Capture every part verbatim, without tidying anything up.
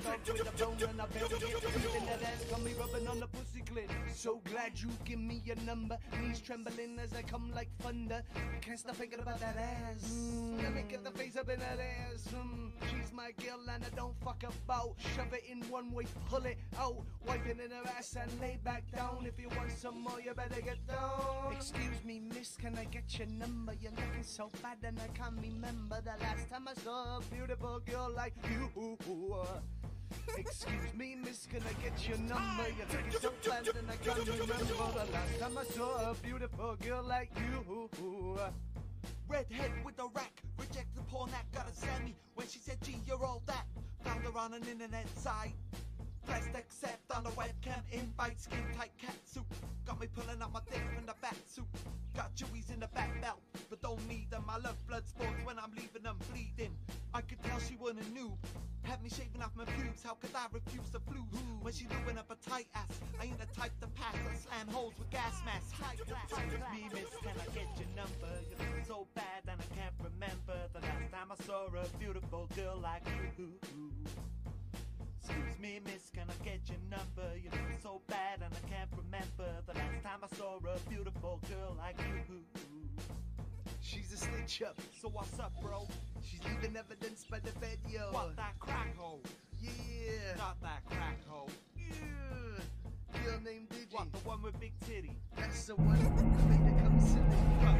dog with a bone and I bury it. Feeling that ass got me rubbing on the pussy clit. So glad you give me your number. Knees trembling as I come like thunder. Can't stop thinking about that ass. Mm, let me get the face up in that ass. Mm, she's my girl and I don't fuck about. Shove it in one way, pull it out. Wipe it in her ass and lay back down. If you want some more, you better get down. Excuse me, miss, can I get your number? You're looking so bad and I can't remember the last time I saw a beautiful girl like you. Excuse me, miss, can I get your number? You're looking so bad and I can't remember the last time I saw a beautiful girl like you. Redhead with a rack, rejected porn act, gotta send me. When she said, gee, you're all that. Found her on an internet site. Pressed accept on the webcam, invite, skin tight cat suit. Got me pulling up my dick from the back suit. Got chewies in the back belt, but don't need them. I love blood sports when I'm leaving them bleeding. I could tell she wasn't a noob. Had me shaving off my pubes, how could I refuse the flu? When she doing up a tight ass, I ain't the type to pass. I slam holes with gas masks. Excuse me, miss, can I get your number? You look so bad and I can't remember the last time I saw a beautiful girl like you. Excuse me, miss, can I get your number? You look so bad and I can't remember the last time I saw a beautiful girl like you. She's a snitch up, so what's up, bro? She's leaving evidence by the bed, yo. What, that crack hole? Yeah. Not that crack hole. Yeah. Girl named Digi. What, the one with big titty? That's the one that made her come silly.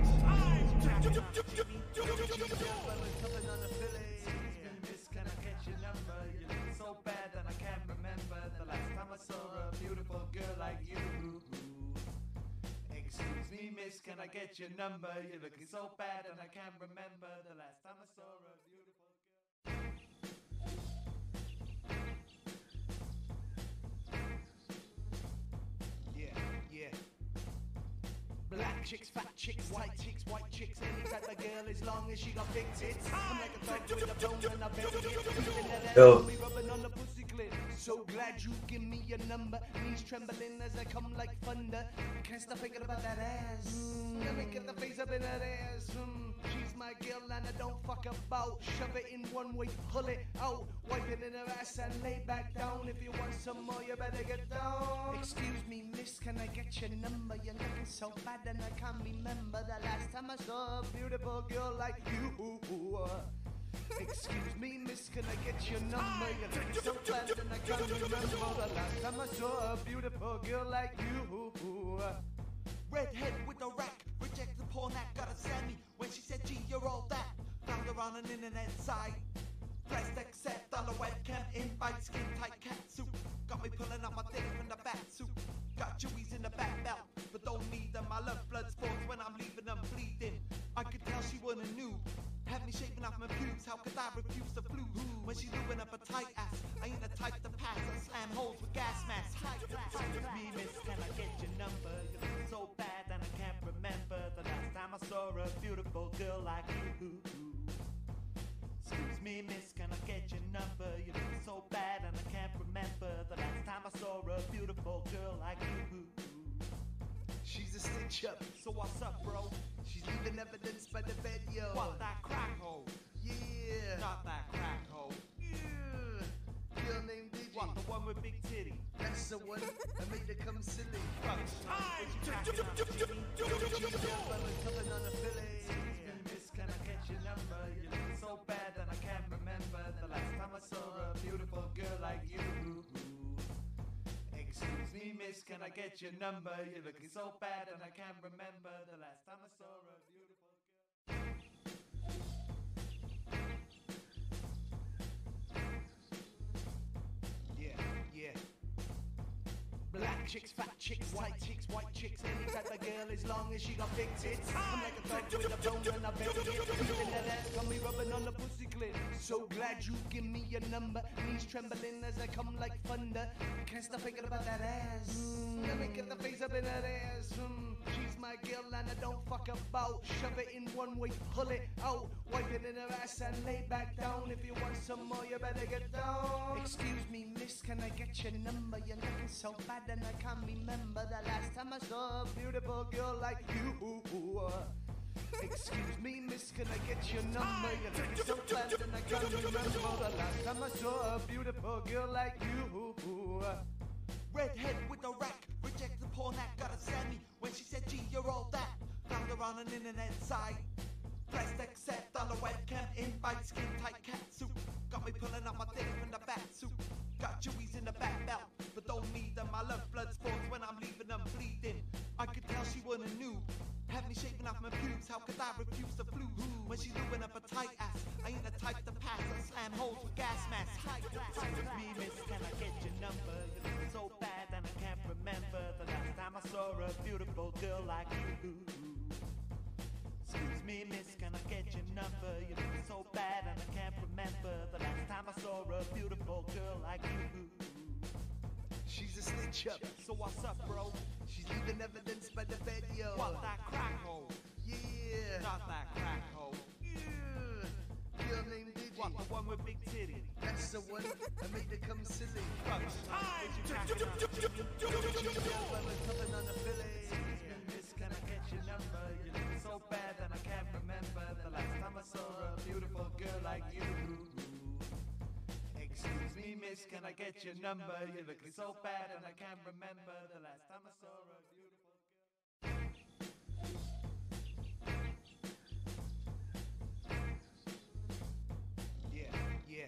Can I get your number? You look so bad and I can't remember the last time I saw a beautiful girl like you. Excuse me, miss, can I get your number? You're looking so bad and I can't remember the last time I saw a beautiful girl. Yeah, yeah. Black chicks, fat chicks, white chicks, white chicks, any type of girl as long as she got big tits. I'm like a dog with a bone and I bury it. Feeling that ass got me rubbing on the pussy clit. So glad you give me your number. Knees trembling as I come like thunder. Can't stop thinking about that ass. Mm, let me get the face up in that ass. Mm, she's my girl and I don't fuck about. Shove it in one way, pull it out. Wipe it in her ass and lay back down. If you want some more, you better get down. Excuse me, miss, can I get your number? You're looking so bad and I can't remember the last time I saw a beautiful girl like you. Excuse me, miss, can I get your number? You're looking so bad and I can't remember the last time I saw a beautiful girl like you. Redhead with a rack, rejected porn act, gotta send me. When she said, gee, you're all that. Found her on an internet site. Pressed accept on the webcam, invite, skin tight cat suit. Got me pulling up my dick from the back suit. Got chewies in the back belt, but don't need them. I love blood sports when I'm leaving them bleeding. I could tell she wasn't a noob. Had me shaving off my pubes, how could I refuse the flu? When she doing up a tight ass, I ain't the type to pass. I slam holes with gas masks. Excuse me, miss, can I get your number? You look so bad and I can't remember the last time I saw a beautiful girl like you. Excuse me, miss, can I get your number? You look so bad and I can't remember the last time I saw a beautiful girl like you. She's a stitch up, so what's up, bro? She's leaving evidence by the bed, yo. What, that crack hole? Yeah. Not that crack hole. Yeah. Girl named Digi. What, the one with big titty? That's the one that made her come silly. Can I get your number? You look so bad and I can't remember the last time I saw a beautiful girl like you. Excuse me, miss, can I get your number? You're looking so bad and I can't remember the last time I saw a beautiful girl. Yeah, yeah. Black chicks, fat chicks, white chicks, white chicks, any type of girl as long as she got big tits. I'm like a dog with a bone and I bury it. Feeling that ass got me rubbing on the pussy clit. So glad you give me your number. Knees trembling as I come like thunder. Can't stop thinking about that ass. Mm, let me get the face up in that ass. Mm, she's my girl and I don't fuck about. Shove it in one way, pull it out. Wipe it in her ass and lay back down. If you want some more, you better get down. Excuse me, miss, can I get your number? You're looking so bad and I can't remember the last time I saw a beautiful girl like you. Excuse me, miss, can I get your number? You're looking so fast and I can't remember the last time I saw a beautiful girl like you. Redhead with a rack, rejected porn act, got a semi. When she said, gee, you're all that. Found her on an internet site. Pressed accept on a webcam, invite, skin tight cat suit. Got me pulling up my dick from the back suit. Got chewies in the back belt, but don't need them. I love blood sports when I'm leaving them bleeding. I could tell she wasn't a noob. Had me shaving off my pubes, how could I refuse the flu? When she's doing up a tight ass, I ain't the type to pass or slam holes with gas masks. Excuse me, miss, can I get your number? You look so bad and I can't remember the last time I saw a beautiful girl like you. Excuse me, miss, can I get your number? You look so bad and I can't remember the last time I saw a beautiful girl like you. She's a snitch up, So what's up, bro? she's leaving evidence by the bed, yo. What, that crack hole? Yeah. Not that crack hole. Yeah. Girl named Digi. What, the one with big titty? That's the one that made her come silly. Fuck, time! Did you cracking on G L, I was coming on a Philly. Miss, can I get your number? You look so bad and I can't remember the last time I saw a beautiful girl like you. Excuse me, miss, can I get your number? You're looking so bad and I can't remember the last time I saw a beautiful girl. Yeah, yeah.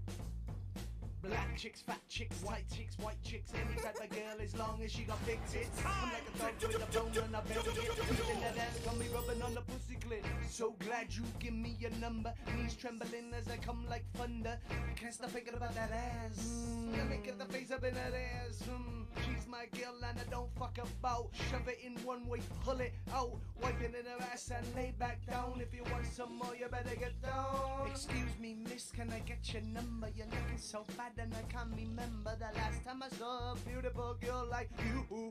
Black chicks, fat chicks, white chicks, white chicks, any type of girl as long as she got big tits. I'm like a dog with a bone and I bury it. Feeling that ass got me rubbing on the pussy clit. So glad you give me your number. Knees trembling as I come like thunder. Can't stop thinking about that ass. Mm, let me get the face up in that ass. Mm, she's my girl and I don't fuck about. Shove it in one way, pull it out. Wipe it in her ass and lay back down. If you want some more, you better get down. Excuse me, miss, can I get your number? You're looking so bad and I can't remember the last time I saw a beautiful girl like you.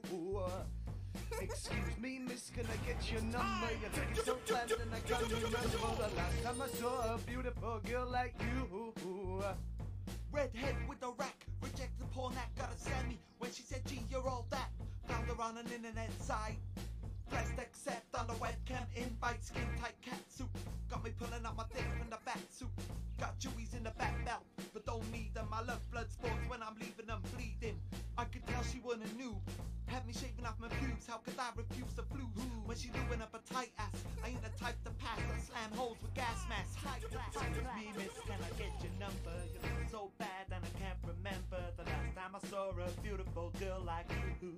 Excuse me, miss, can I get your number? You're looking so bad and I can't remember the last time I saw a beautiful girl like you. Redhead with a rack, rejected porn act, got a semi. When she said, gee, you're all that. Found her on an internet site. Pressed accept on the webcam, invite, skin tight cat suit. Got me pulling up my dick from the back suit. Got chewies in the back belt, but don't need them. I love blood sports when I'm leaving them bleeding. I could tell she wasn't a noob. Had me shaving off my pubes, how could I refuse the flu? When she doing up a tight ass, I ain't the type to pass or slam holes with gas masks. Excuse me, miss, can I get your number? You look so bad and I can't remember the last time I saw a beautiful girl like you.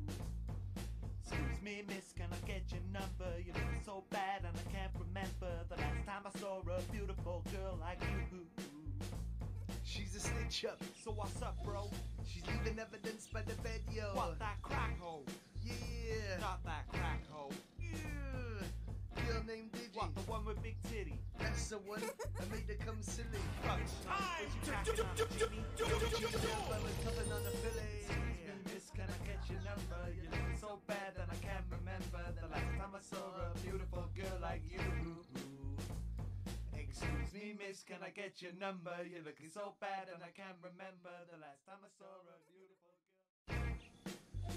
Excuse me, miss, can I get your number? You look so bad and I can't remember the last time I saw a beautiful girl like you. She's a snitch up, So what's up, bro? she's leaving evidence by the bed, yo. What, that crack hole? Yeah. Not that crack hole. Yeah. Girl named Digi. What, the one with big titty? That's the one that made her come silly. Fuck, time! Did you cracking on Jimmy? G L, I was coming on a Philly. Excuse me, miss, can I get your number? You look so bad and I can't remember the last time I saw a beautiful girl like you. Excuse me, miss, can I get your number? You're looking so bad and I can't remember the last time I saw a beautiful girl.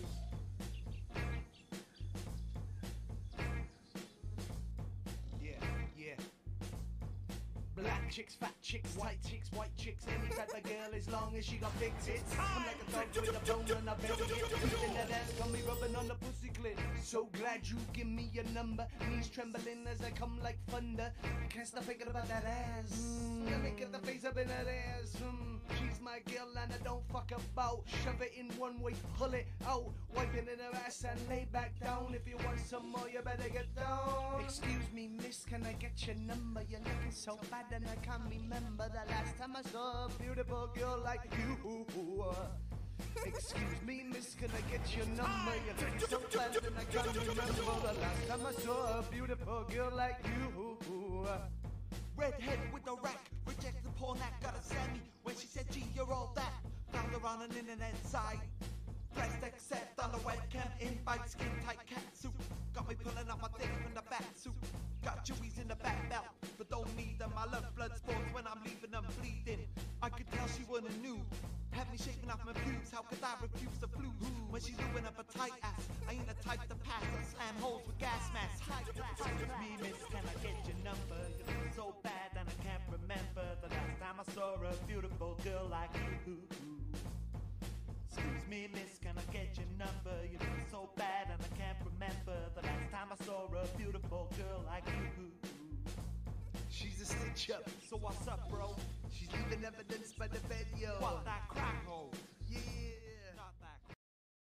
Yeah, yeah. Black chicks, fat chicks, white chicks, white chicks, any type of girl as long as she got big tits. I'm like a dog with a bone and I bury it. Feeling that ass got me rubbing on the pussy clit. So glad you give me your number. Knees trembling as I come like thunder. Can't stop thinking about that ass. Mm, let me get the face up in that ass. Mm, she's my girl and I don't fuck about. Shove it in one way, pull it out. Wipe it in her ass and lay back down. If you want some more, you better get down. Excuse me, miss, can I get your number? You're looking so bad and I can't remember the last time I saw a beautiful girl like you. Excuse me, miss, can I get your number? You're looking so bad and I can't remember the last time I saw a beautiful girl like you. Redhead with a rack, rejected porn act, got a semi. When she said, gee, you're all that. Found her on an internet site. Pressed accept on the webcam, invite, skin tight cat suit. Got me pulling up my dick from the back suit. Got chewies in the back belt, but don't need them. I love blood sports when I'm leaving them bleeding. I could tell she wasn't a noob. Had me me shaving off my pubes, how could I refuse the blues? When she's doing up a tight ass, I ain't the type to pass or slam holes with gas masks. Excuse me, miss, can I get your number? You look so bad and I can't remember the last time I saw a beautiful girl like you. Excuse me, miss, can I get your number? You look so bad and I can't remember the last time I saw a beautiful girl like you. She's a stitch up, So what's up, bro? she's leaving evidence by the video. What that crack hole? Yeah. Not that crack.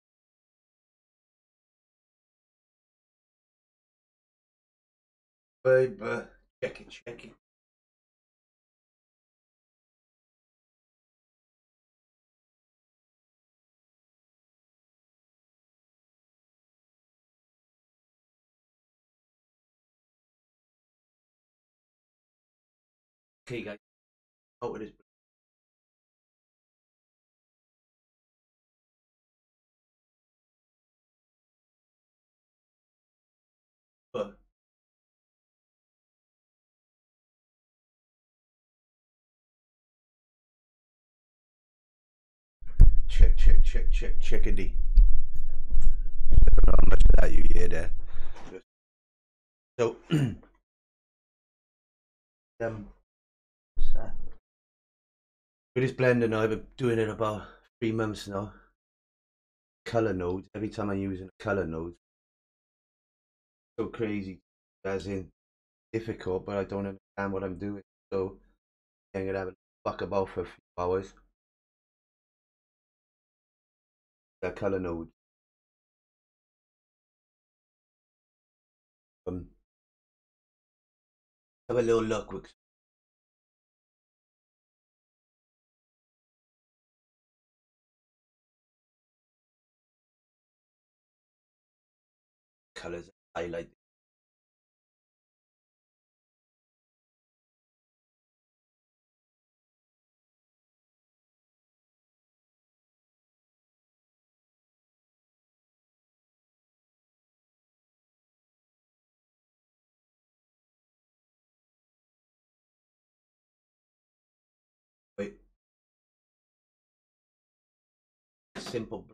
Baby, check it, check it. Okay, guys, out with this. But check, check, check, check, checkity. I don't know how much of that you hear there. So, um, what's that? With this blender now, I've been doing it about three months now. Color nodes. Every time I'm using a color node, so crazy, as in difficult, but I don't understand what I'm doing. So I'm gonna have a fuck about for a few hours. That color node. Um, have a little look with colors highlight. Wait. Simple.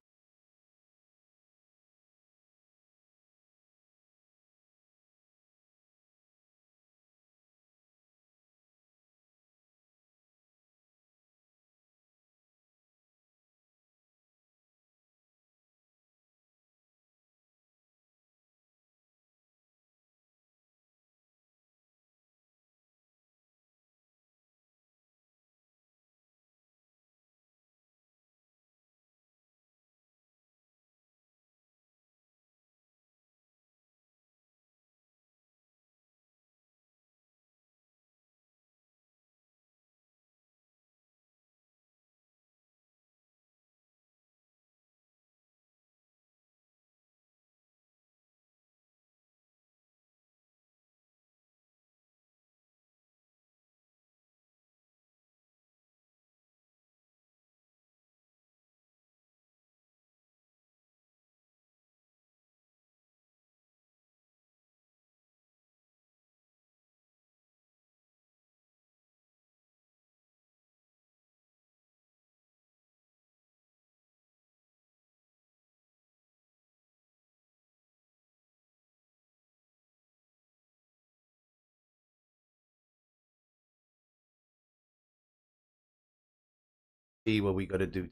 See what we gotta do.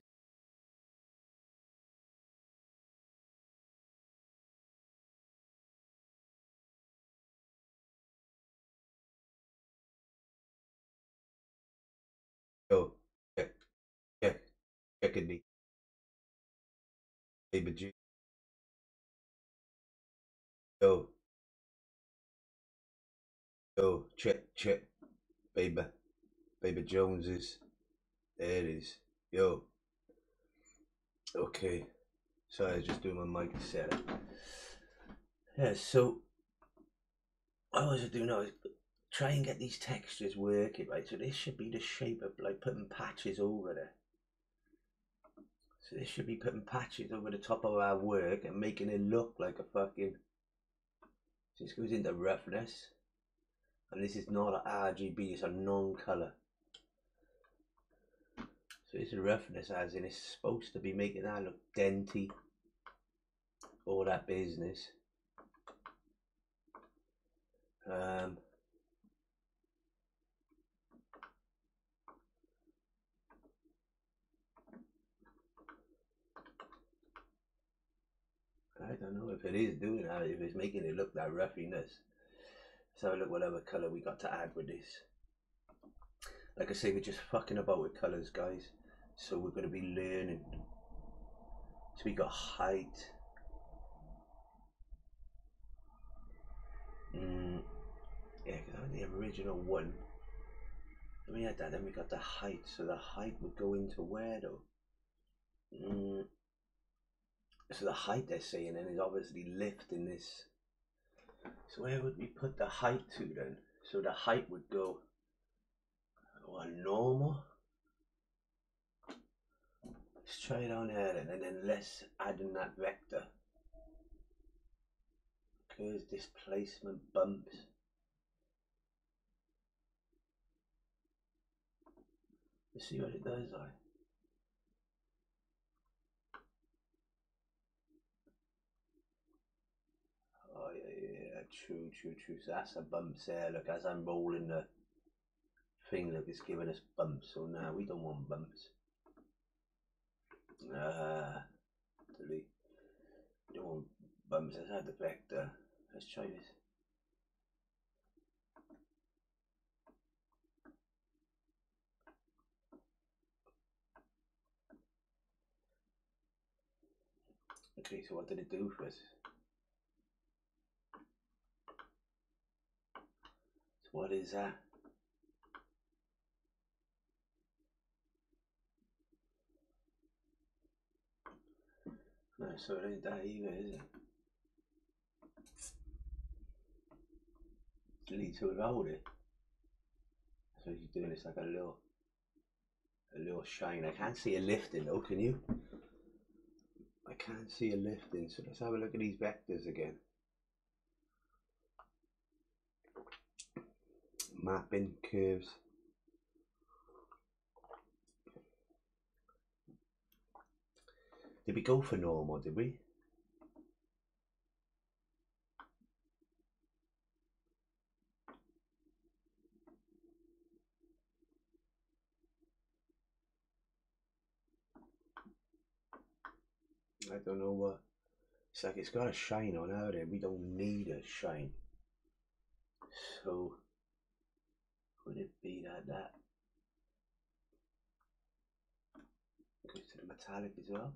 Yo, check, check, check it. Baby G. Yo, yo, check, check. Baby, Baby Jones is. There it is. Yo. Okay. Sorry, I was just doing my mic setup. Yeah, so what was I doing now? Is try and get these textures working, right? So this should be the shape of like putting patches over there. So this should be putting patches over the top of our work and making it look like a fucking. So this goes into roughness. And this is not an R G B, it's a non-color. So it's a roughness, as in it's supposed to be making that look denty, all that business. Um, I don't know if it is doing that, if it's making it look that roughiness. Let's have a look what other colour we got to add with this. Like I say, we're just fucking about with colours, guys. So we're going to be learning. So we got height. Mm, yeah, because the original one. Then we had that, then we got the height. So the height would go into where though? Mm, so the height they're saying then is obviously lifting this. So where would we put the height to then? So the height would go well, normal. Let's try it on there then, and then let's add in that vector. Curves, displacement, bumps. Let's see what it does like. Oh yeah, yeah, yeah, true, true, true. So that's a bump there. Look, as I'm rolling the thing, look, it's giving us bumps. So now we don't want bumps. Ah, delete. We don't want bumps. Let's add the vector. Let's try this. Okay, so what did it do for us? So what is that? No, so it ain't that either, is it? Delete to without it. So he's doing this like a little, a little shine. I can't see a lifting though, can you? I can't see a lifting, so let's have a look at these vectors again. Mapping, curves. Did we go for normal, did we? I don't know what. It's like it's got a shine on out there. We don't need a shine. So would it be that that goes to the metallic as well?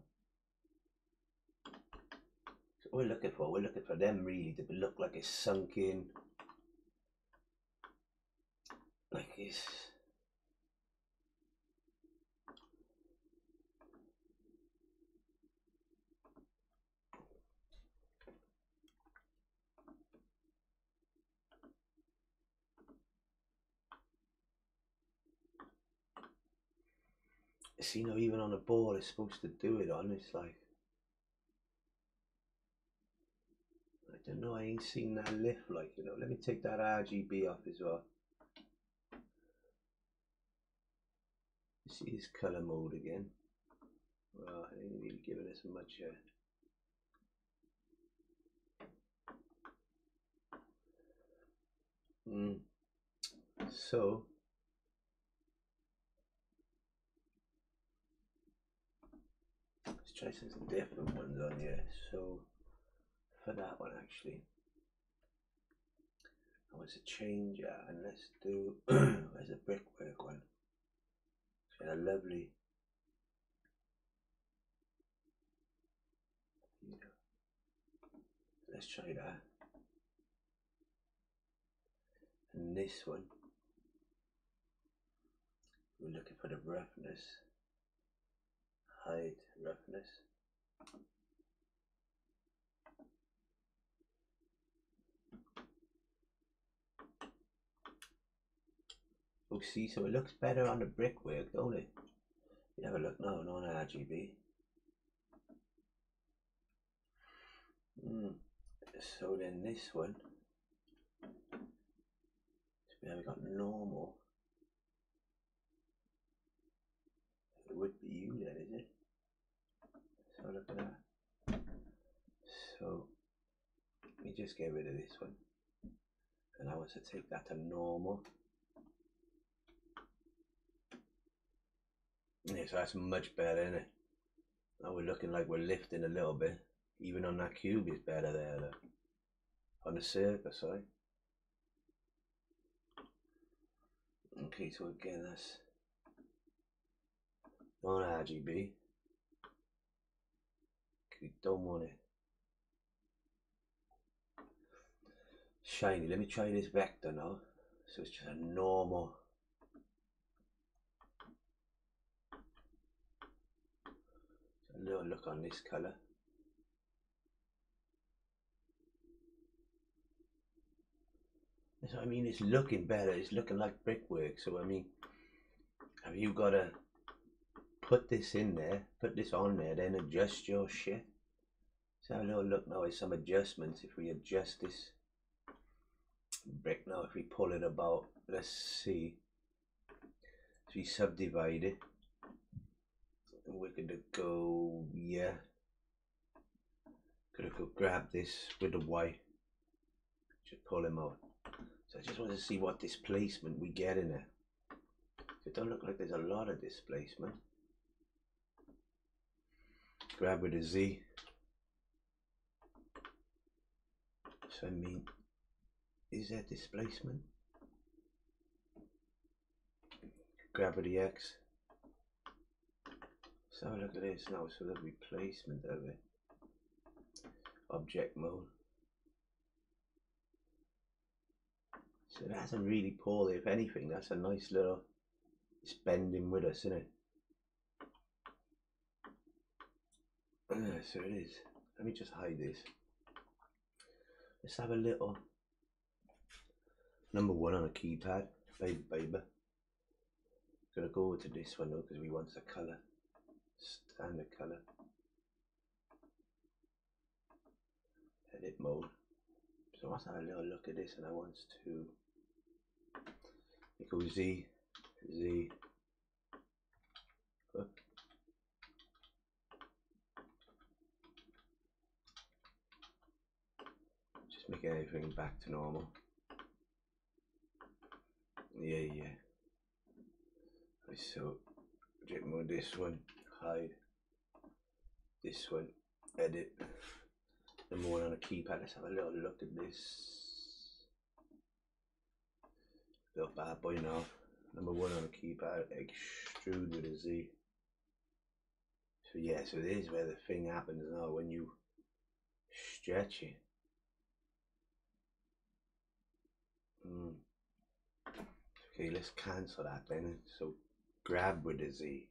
So what we're looking for, we're looking for them really to look like it's sunk in. Like it's see, you know, even on a ball it's supposed to do it on. It's like I don't know, I ain't seen that lift like, you know. Let me take that R G B off as well. See his colour mode again. Well, it ain't really giving us much uh, mm. So let's try some different ones on here. So for that one actually, I want to change it, and let's do where's a brickwork one? It's got a lovely, you know, let's try that. And this one, we're looking for the roughness, height, roughness. Oh, see, so it looks better on the brickwork, don't it? You have a look now, non R G B. Mm. So then this one, so we have got normal. would be you then, is it? So look at that. So let me just get rid of this one. And I want to take that to normal. Yeah, so that's much better, isn't it? Now we're looking like we're lifting a little bit. Even on that cube it's better there, look. On the circle, sorry. Okay, so again that's on R G B. We don't want it shiny. Let me try this vector now. So it's just a normal. A little look on this colour. So I mean, it's looking better. It's looking like brickwork. So I mean, have you got to put this in there, put this on there, then adjust your shit? So have a little look now at some adjustments. If we adjust this brick now, if we pull it about, let's see. So we subdivide it. We're gonna go, yeah. Gonna go grab this with the Y. Just pull him out. So I just want to see what displacement we get in it. It don't look like there's a lot of displacement. Grab with a Z. So I mean, is there displacement? Grab with the X. So look at this now, so the replacement of it. Object mode. So it hasn't really pulled it. If anything, that's a nice little, it's bending with us, isn't it? Uh, so it is. Let me just hide this. Let's have a little number one on a keypad. Baby, baby. Gonna go to this one though, because we want the colour. Standard colour. Edit mode. So let's have a little look at this, and I want to go Z, Z. Look. Just make everything back to normal. Yeah, yeah. So, object mode, this one, hide. This one, edit. Number one on a keypad. Let's have a little look at this. Little bad boy now. Number one on a keypad. Extrude with a Z. So yeah, so this is where the thing happens now when you stretch it. Mm. Okay, let's cancel that then. So grab with a Z.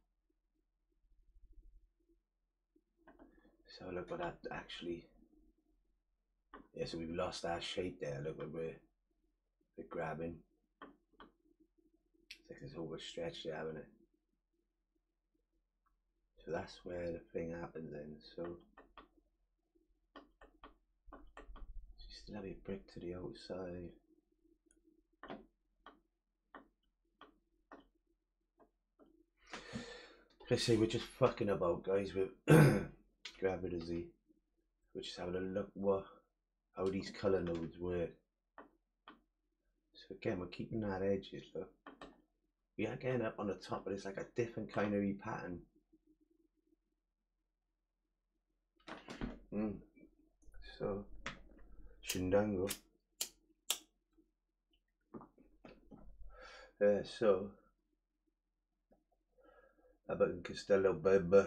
So look at that actually. Yeah, so we've lost our shape there. Look, we're, we're grabbing. It's like it's overstretched there, haven't it? So that's where the thing happens then. So, so you still have your brick to the outside. Let's say we're just fucking about, guys, with grab with a Z. We're just having a look what how these colour nodes work. So again, we're keeping that edges, look. We are getting up on the top, but it's like a different kind of pattern. Mm. So, Shindango. Yeah, so, Abbott and Costello, baby.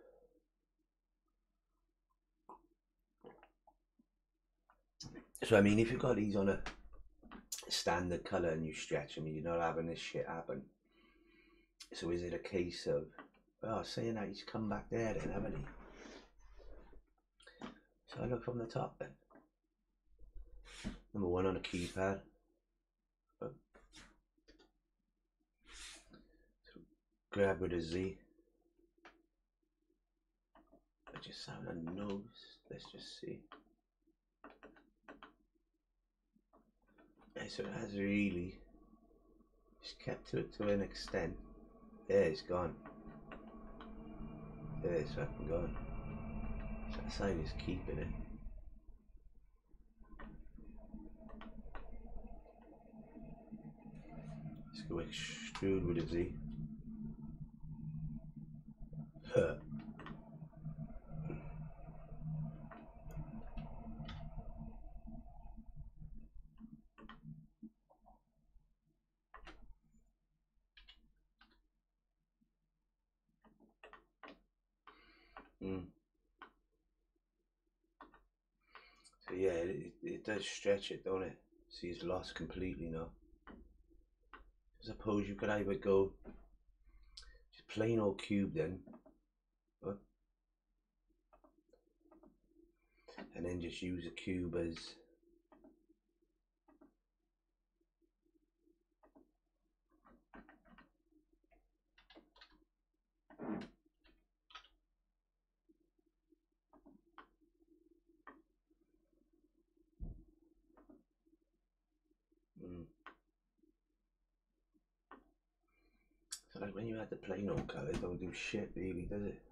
So, I mean, if you've got these on a standard colour and you stretch them, you're not having this shit happen. So, is it a case of, oh, saying that he's come back there then, haven't he? So, I look from the top then. Number one on a keypad. So, grab with a Z. I just sound a nose. Let's just see. Yeah, so it has really just kept to it to an extent. There, it's gone. Yeah, it's fucking gone. That side is keeping it. Let's go extrude with a Z. Huh. Mm. So yeah, it, it does stretch it, don't it? See, it's lost completely now. I suppose you could either go just plain old cube then, huh? And then just use a cube as mm. So like when you add the plain old colour, it don't do shit really, does it?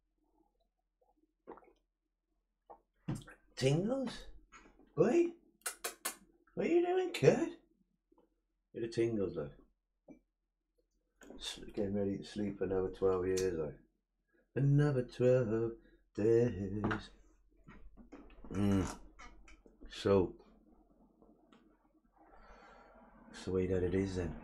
Tingles? Boy? What are you doing, kid? Get the tingles, though. Getting ready to sleep for another twelve years, though. Another twelve days. Mm. So, that's the way that it is then.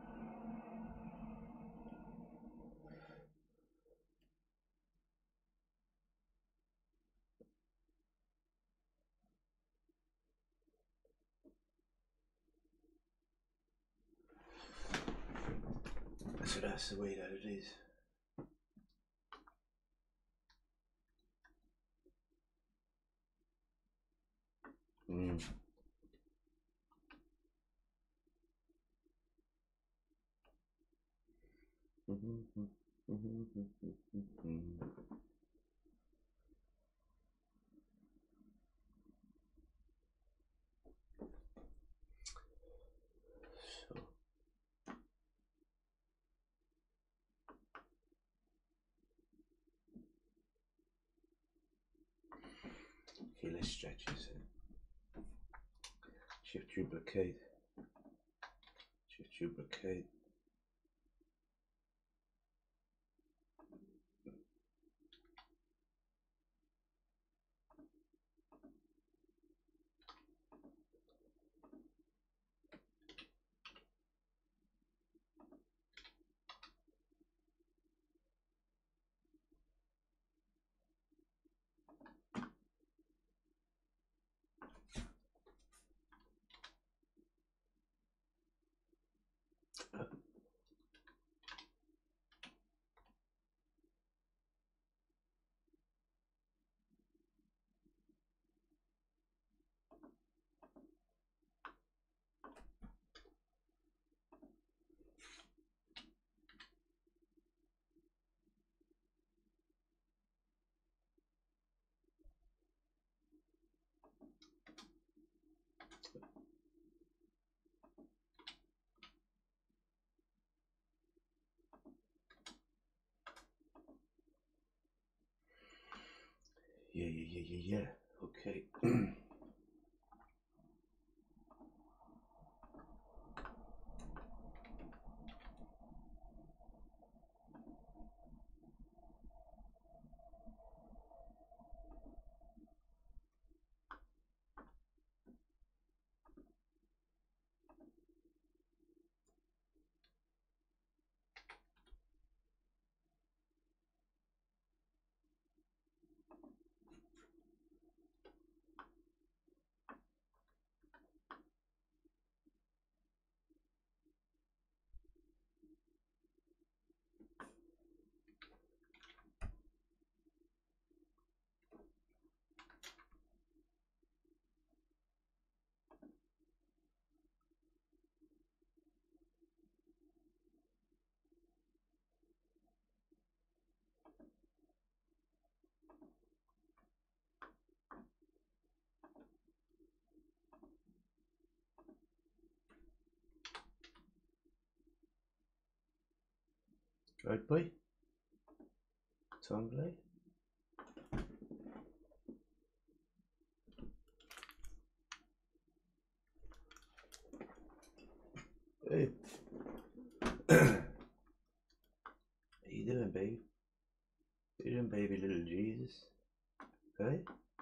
So that's the way that it is. Mm. So. Okay, let's stretch this in. Shift duplicate. Shift duplicate. Yeah, yeah, yeah, yeah, yeah. Okay. Right, boy. song play? Hey. How you doing, babe? How you doing, baby little Jesus? Hey?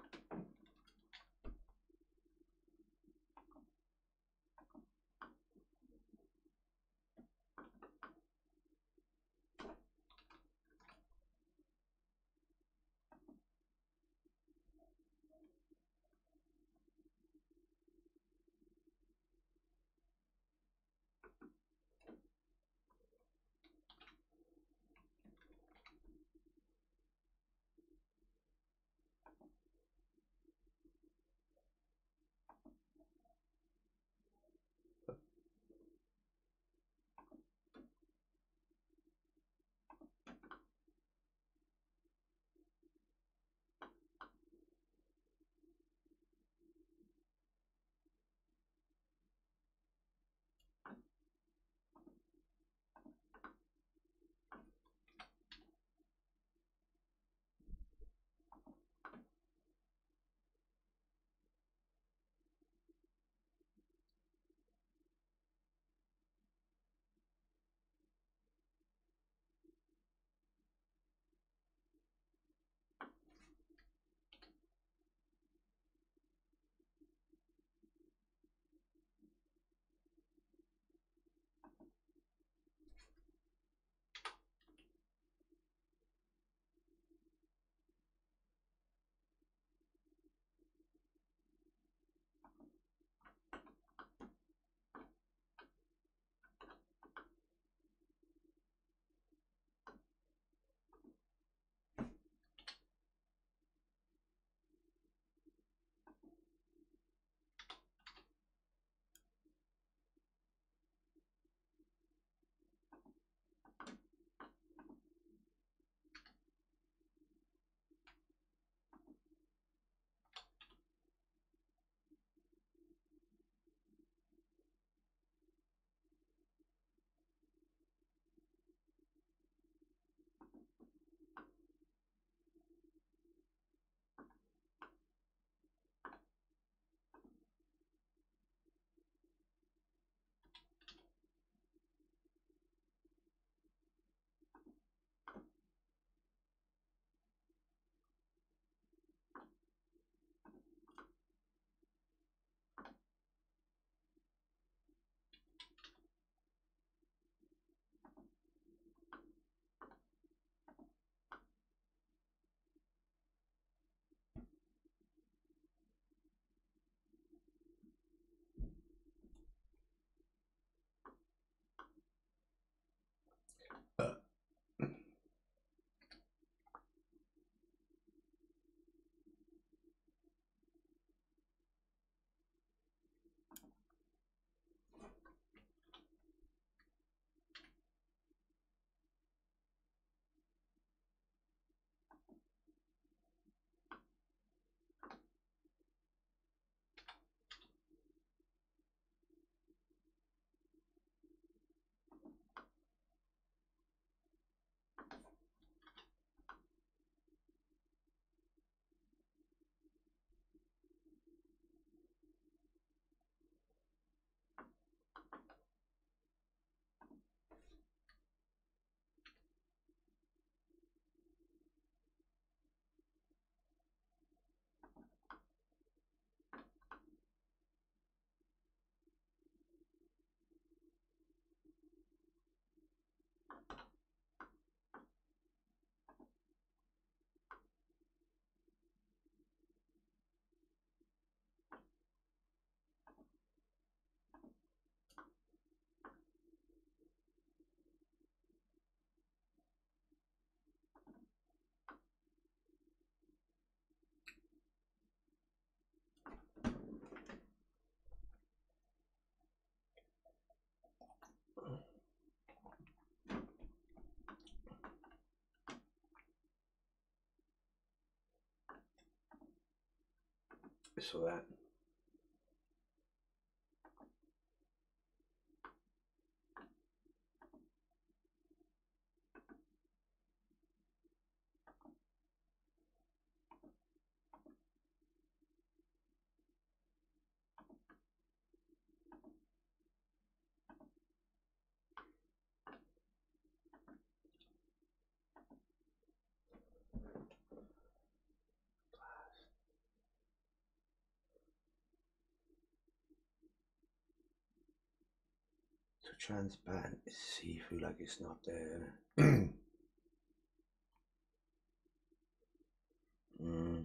It's alright. to transparent, see through like it's not there. mm.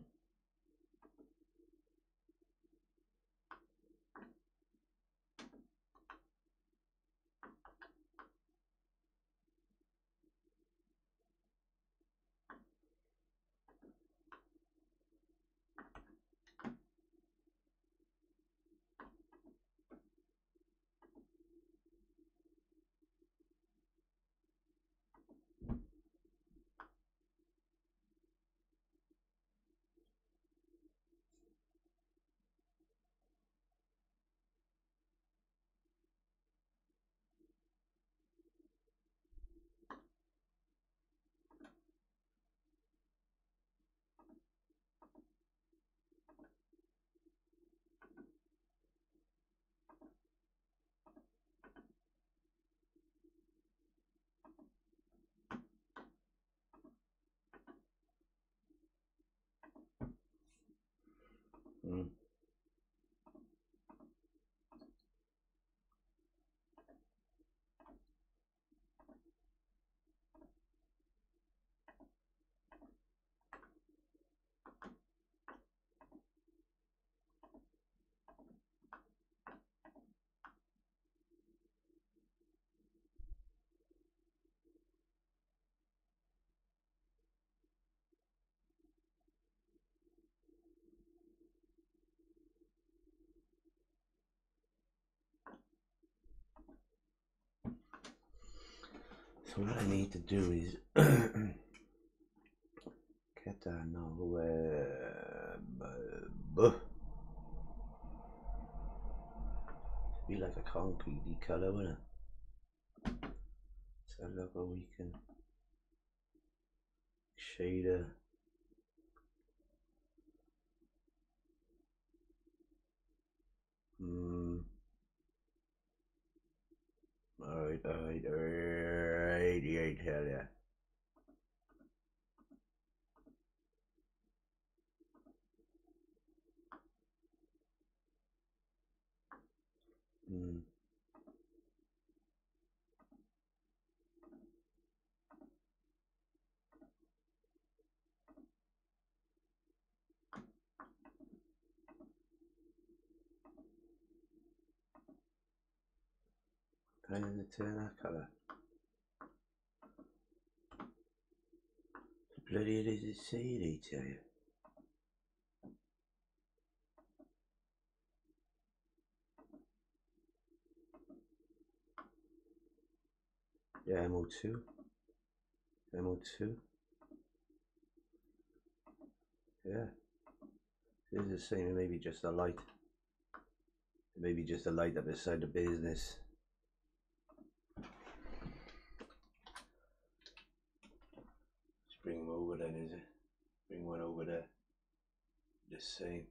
Mm. So what I need to do is get that now. Uh, be like a concrete colour, wouldn't it? So look how we can shade it. Hmm. Alright, alright, alright, yeah, hell yeah. Hmm. Kind of turn that colour. Bloody it is it say they tell you. Yeah, M O two. M O two. Yeah. This is the same, maybe just a light. Maybe just a light up beside the business. Just bring them over then, is it? Bring one over there. The same.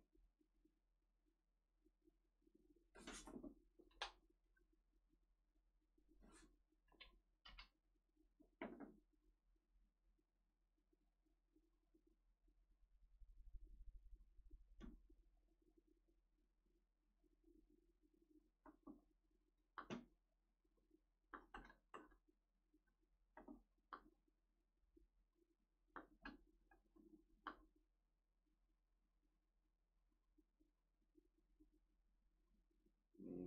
Mm.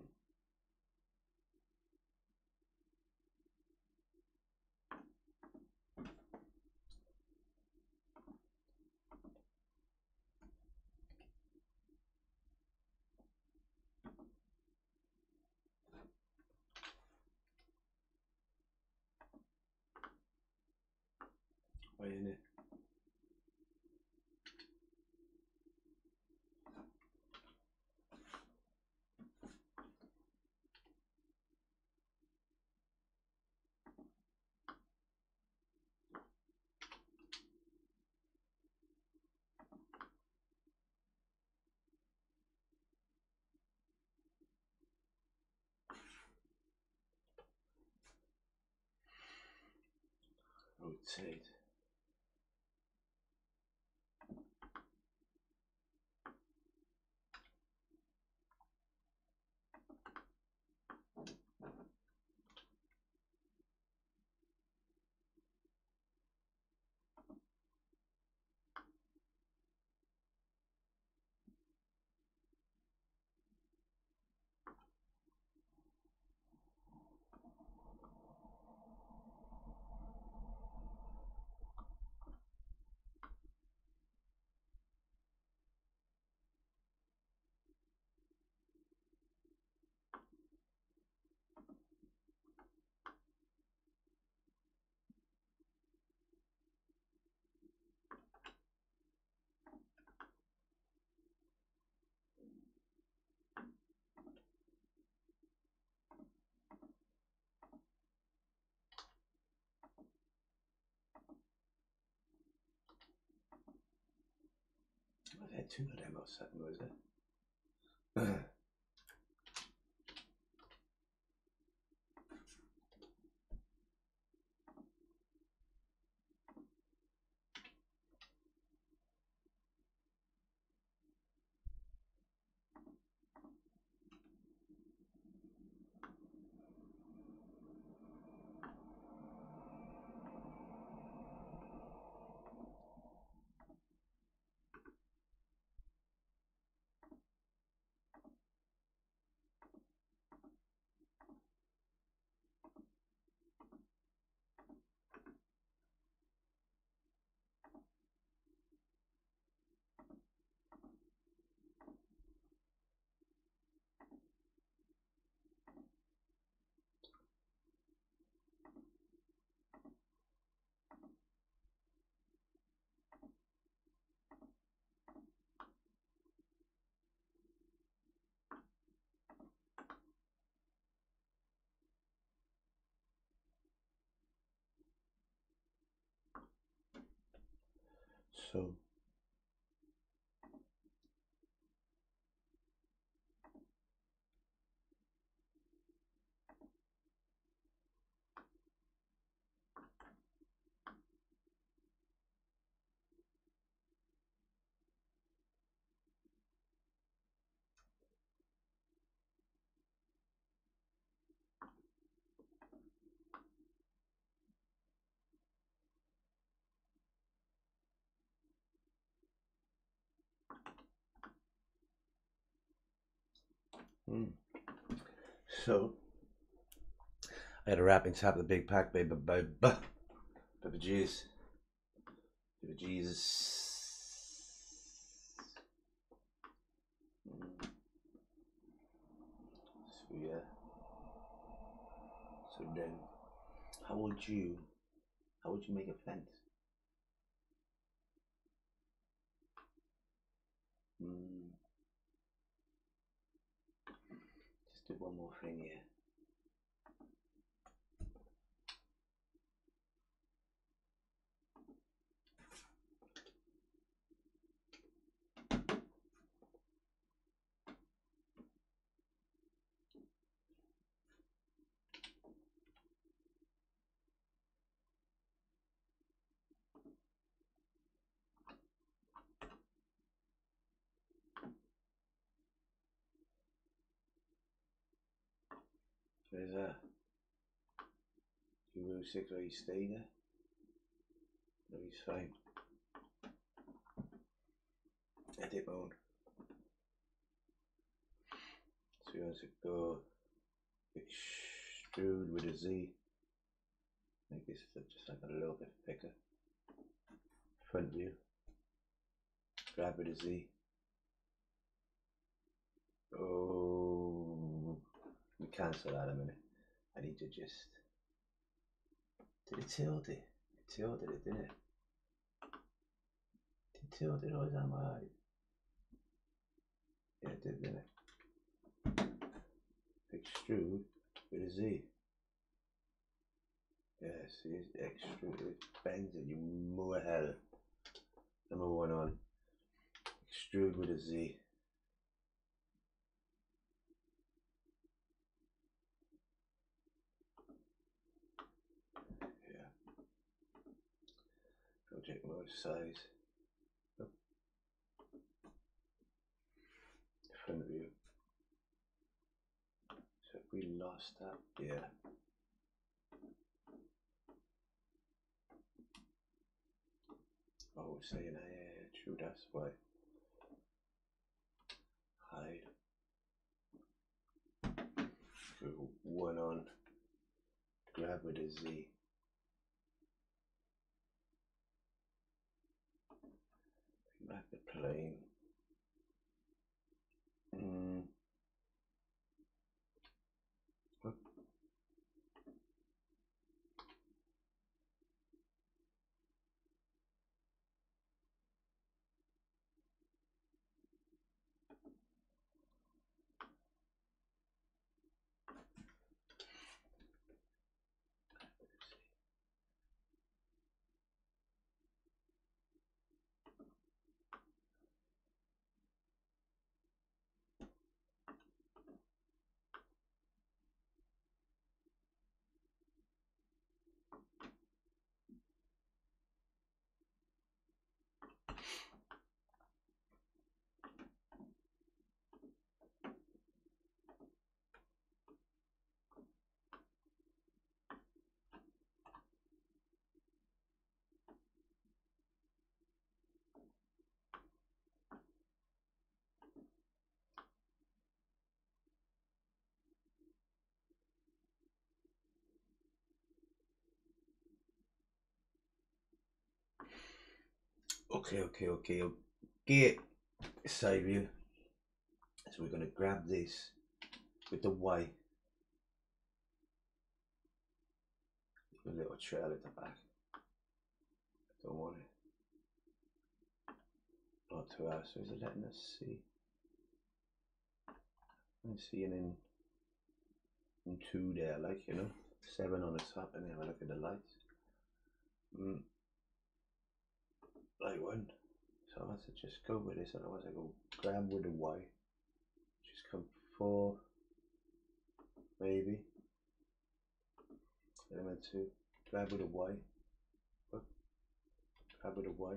Why in it? Rotate. two of them or something, was it? So mm. So I had a wrap inside the big pack, baby, baby, baby, jeez, baby, Jesus. Mm. So yeah. So then, how would you, how would you make a fence? Mm. Just do one more thing here. There's that. Two row six where you stay there. No, he's fine. Edit mode. So he wants to go extrude with a Z. Make this just like a little bit thicker. Front view. Grab with a Z. Oh, we cancel that a minute. I need to just. Did it tilt it? It tilted it, didn't it? Did it tilt it or is that my eye? Yeah, it did, didn't it? Extrude with a Z. Yeah, see, it's extrude, it bends it, you more hell. Number one on. Extrude with a Z. Yeah. Project mode size. Oh. Front view. So if we lost that, yeah. Oh, we're saying, yeah, yeah, true, that's why. Hide. So one on. Grab with a Z. Back the plane. Mm. What? Okay, okay, okay. I'll get side view. So we're gonna grab this with the Y. A little trail at the back. Don't want it. Not too out, so is it letting us see? I'm seeing in, in two there, like, you know, seven on the top, and then have a look at the lights. Mm. Light one. So I have to just go with this, otherwise I go grab with the Y. Just come four, maybe. Element two. Grab with the Y. Up. Grab with the Y.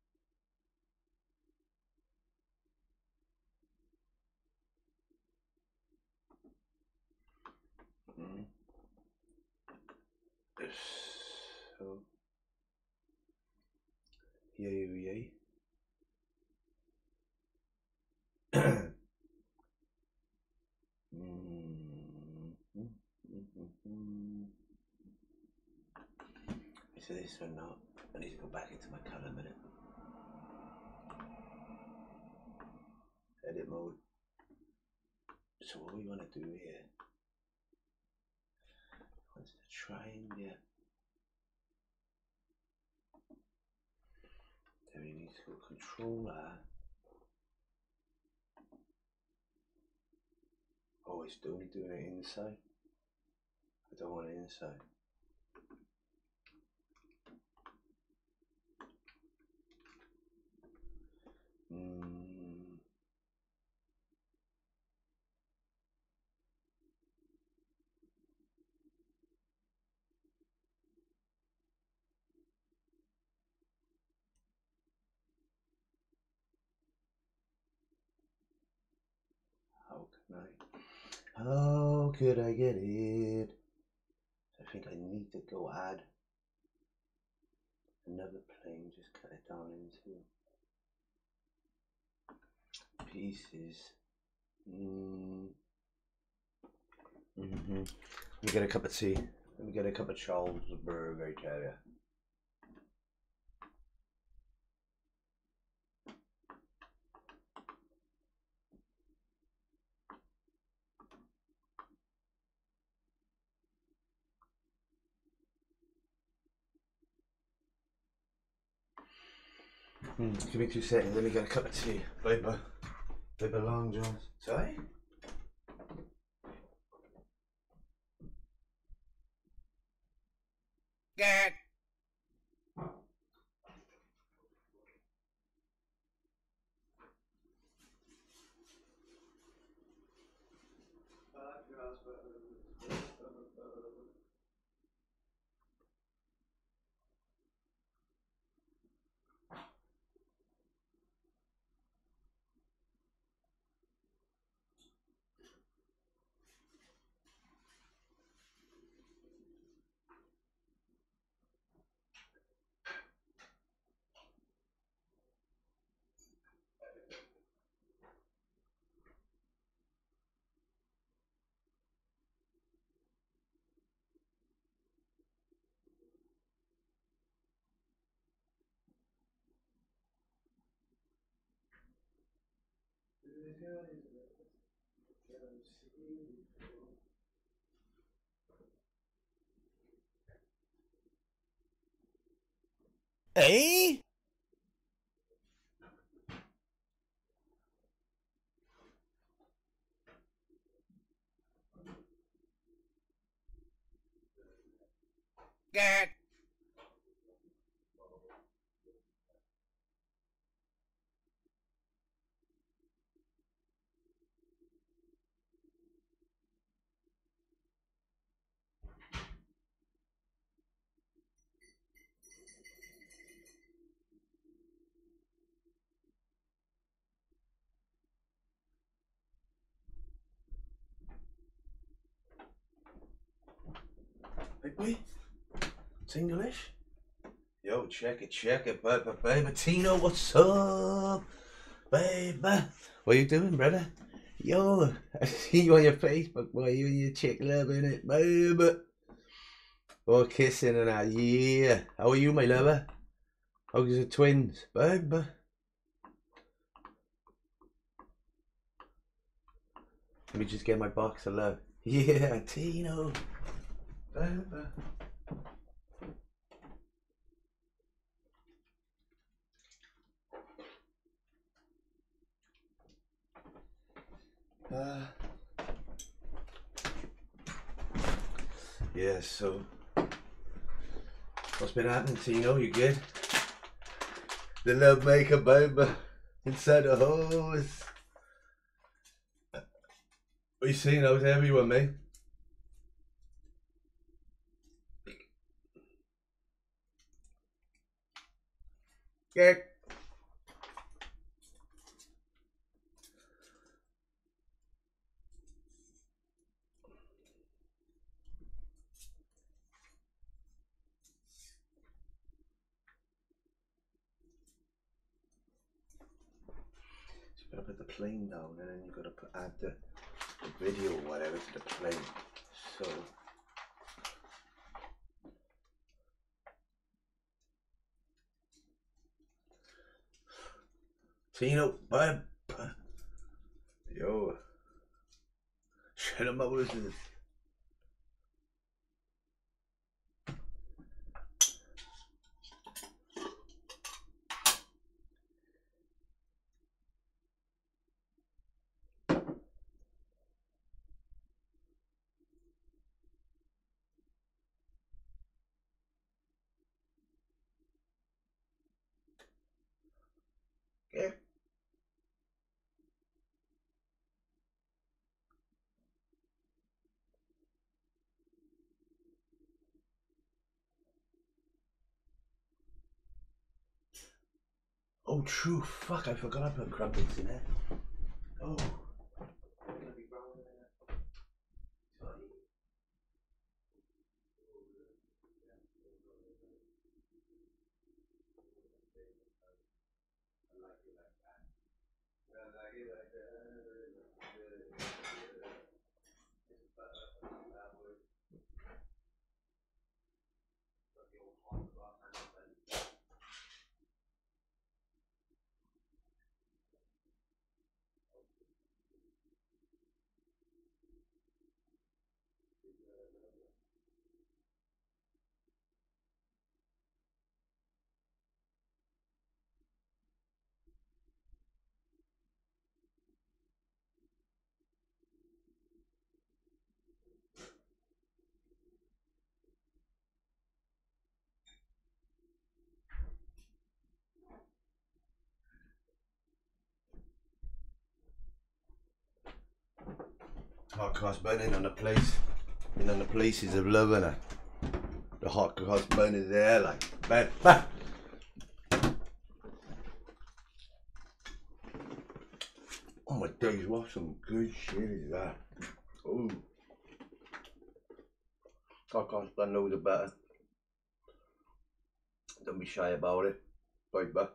Mm. So yay, yay. mm. So this one now, I need to go back into my color minute. Edit mode. So what we want to do here, what's the trying there? Then we need to go control R. Oh, it's only doing it inside. I don't want it inside. Mm. How can I? How could I get it? I think I need to go add another plane. Just cut it down into pieces. Mm. Mm-hmm. Let me get a cup of tea. Let me get a cup of Charles Burger, I tell ya. Mm, give me two seconds. Let me get a cup of tea. Bye bye. Bye bye, Long John. Sorry? Get. Eh? Get. Hey, boy. It's English? Yo, check it, check it, baby, baby. Tino, what's up? Baby. What you doing, brother? Yo, I see you on your Facebook, boy. You and your chick loving it, baby. Oh, kissing and that, yeah. How are you, my lover? Oh, these are twins, babe. Let me just get my box of love. Yeah, Tino. Babe. Uh, yeah, so what's been happening, Tino? You good? The love maker, babe, inside the hose. What you seen? I was everywhere, mate. Yeah. You gotta put the plane down and then you gotta put, add the, the video or whatever to the plane. So Tino, bye. Yo, shut him up with this. Yeah. Oh, true. Fuck, I forgot I put crumpets in it. Oh. Hot cross burning on the place, and on the places of love, and the hot cross burning there, like, bam, bam. Oh my days, what some good shit is that? Oh, hot cross bun knows it better. Don't be shy about it, baby.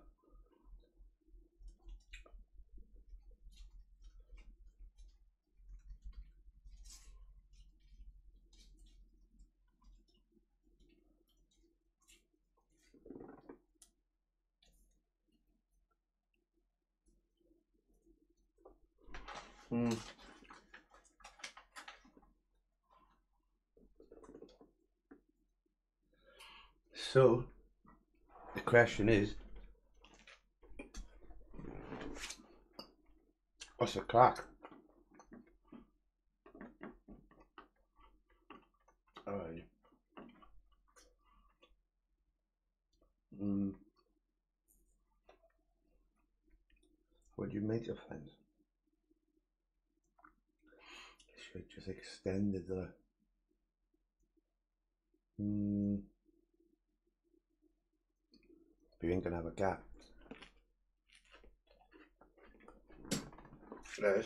Mm. So, the question is, what's the crack? Alright. Mm. What do you make of things? Should just extended the. Mm. You ain't gonna have a gap. Yes.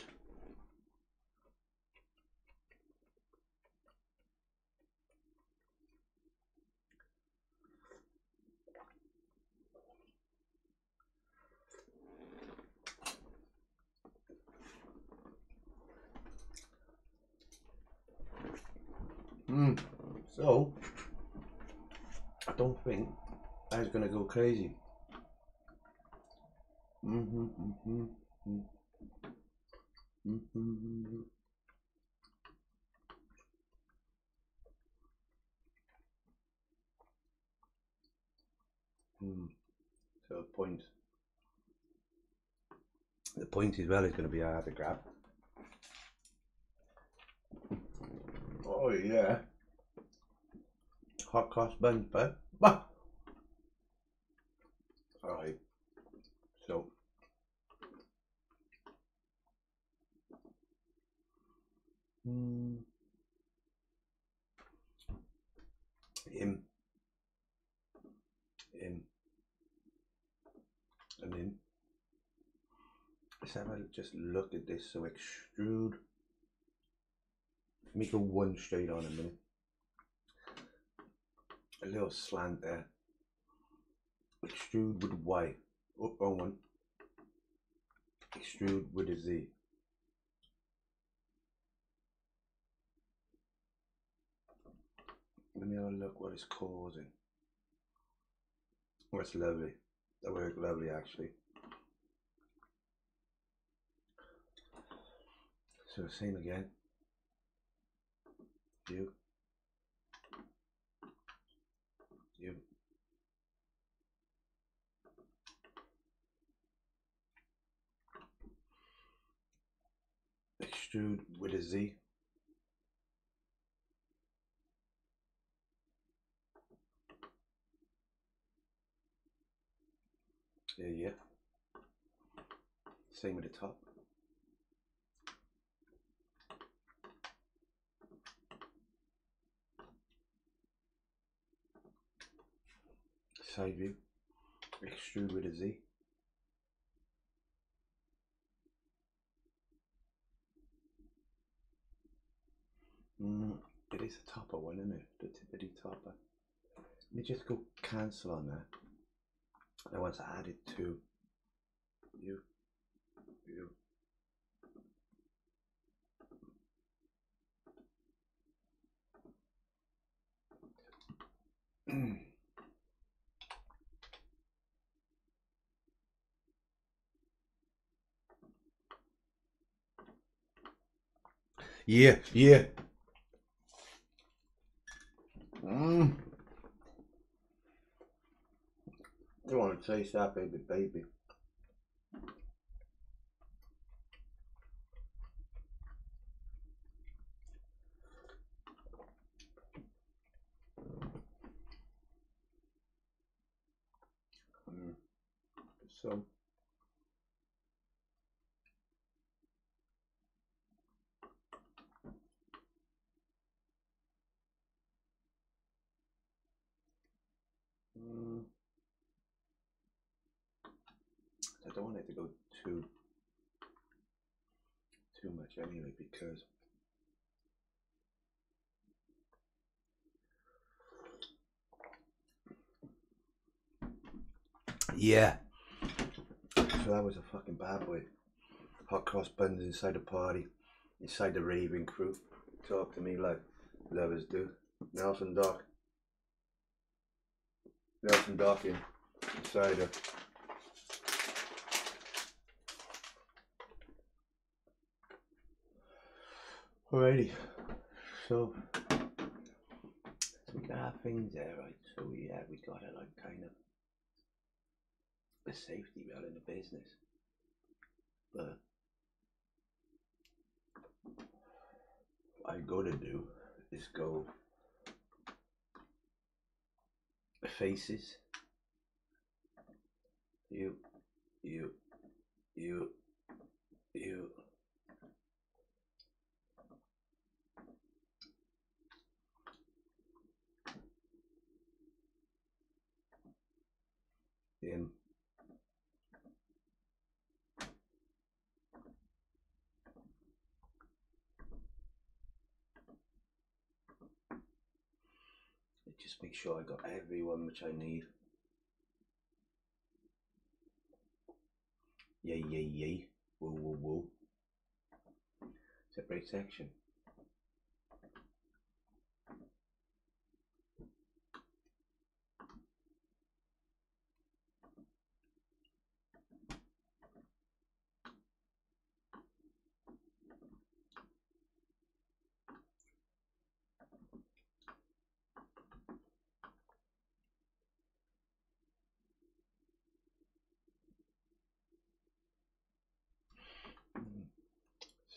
Mm. So, I don't think I was gonna go crazy. Mm-hmm, mm-hmm, mm-hmm. Mm. So the point, the point as well is going to be hard to grab. Oh yeah. Hot cross buns, bud. Bah! Alright. So mm, in, in, and in. Let's have a just look at this. So extrude. Let me go one straight on a minute. A little slant there. Extrude with Y. Oh, wrong one. Extrude with a Z. Let me have a look what it's causing. Oh, it's lovely. That worked lovely actually. So same again. You. You. Extrude with a Z. Yeah, yeah. Same with the top. Side view. Extrude with a Z. Mm, it is a topper one, isn't it? The tippity topper. Let me just go cancel on that. I want to add it to you. You. Yeah, yeah. Mm. You want to taste that, baby, baby. Mm. So. Mm. I don't want it to go too too much anyway because yeah. So that was a fucking bad boy. Hot cross buns inside the party, inside the raving crew. Talk to me like lovers do. Nelson Doc. Nelson Doc in inside her. Alrighty. So, so we got our things there, right? So yeah, we got it like kind of a safety belt in the business. But what I gotta do is go faces. You, you, you, you. Him. Just make sure I got everyone which I need. Yay, yay, yay. Whoa, whoa, whoa. Separate section.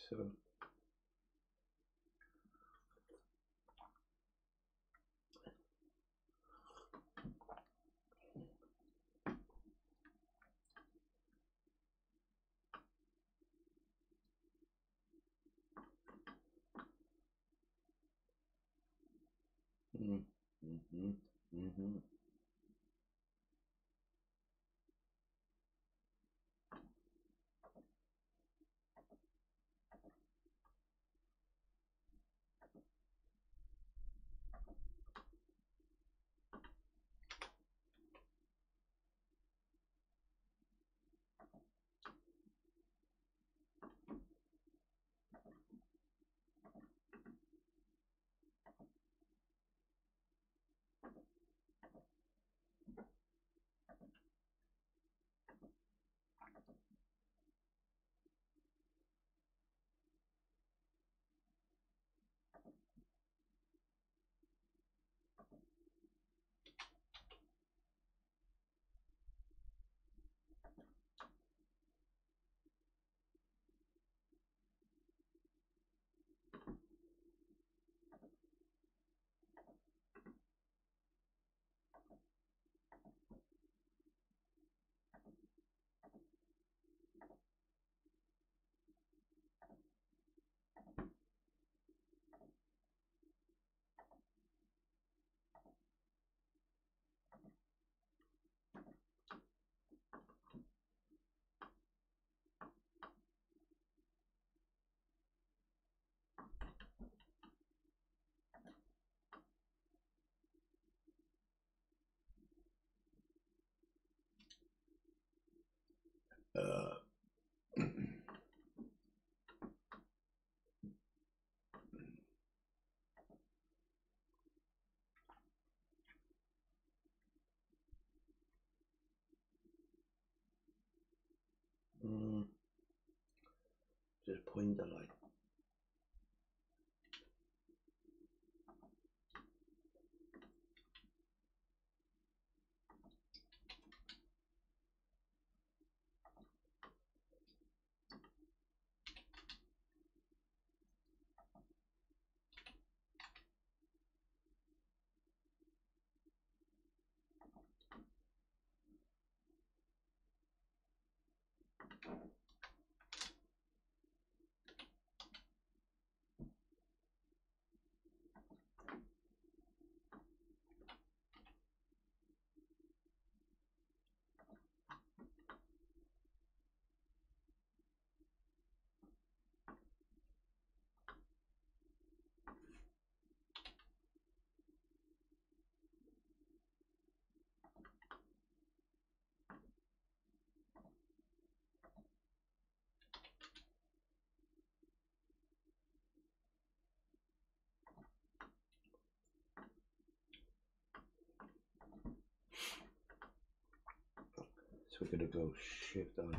So mm, mm-hmm, mm-hmm. Uh, mm, just point the light. So we're gonna go shift on.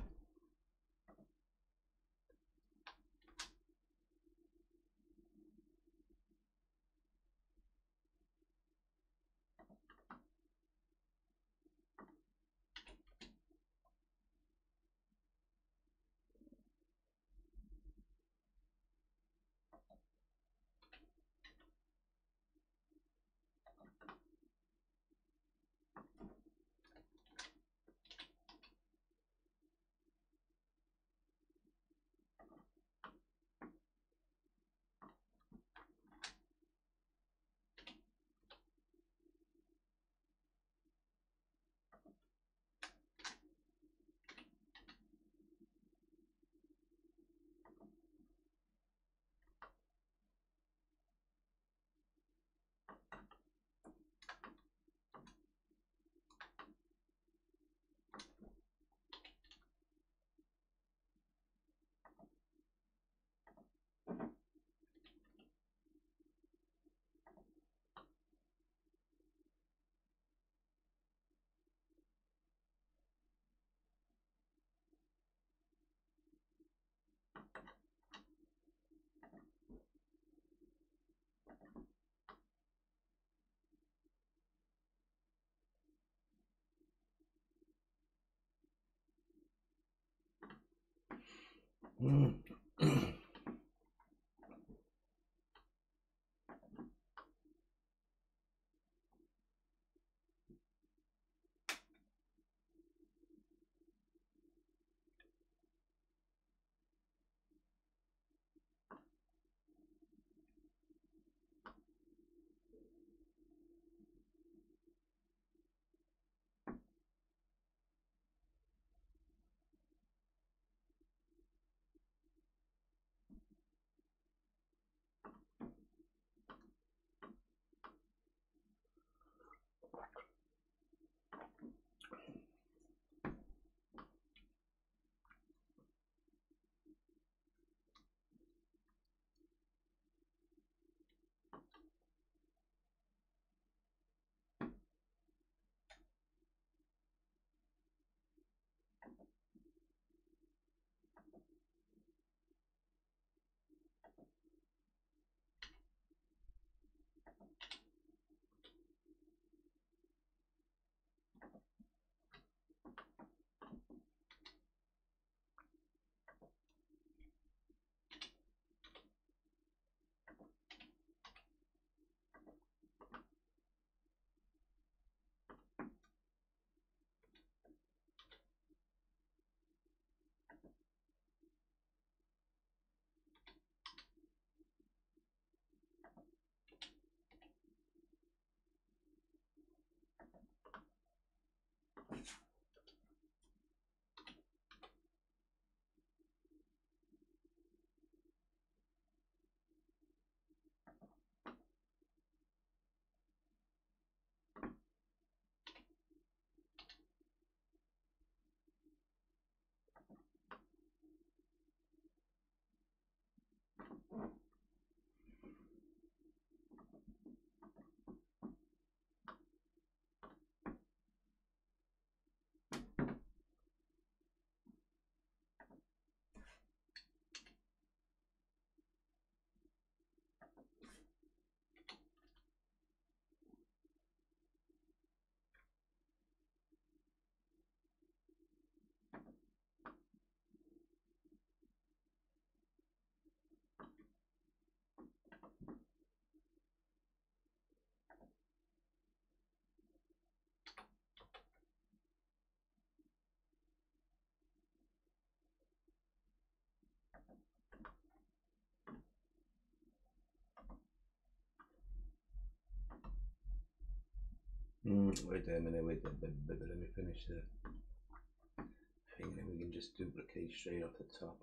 Mm. Mm, wait a minute, wait a minute, let me finish the thing, then we can just duplicate straight off the top.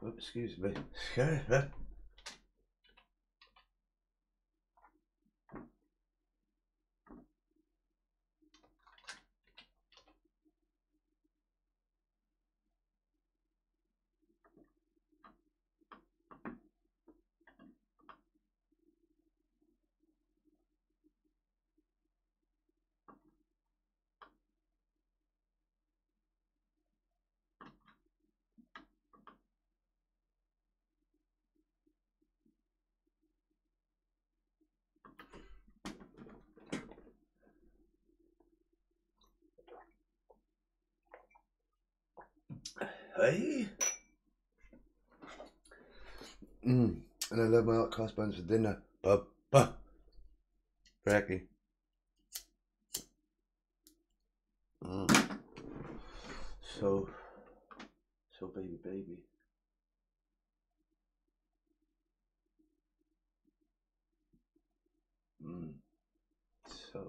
Oh, excuse me. Scary, huh? Hey. Mm. And I love my hot cross buns for dinner. Buh, buh. Cracky. Mm. So, so baby, baby. Mm. So.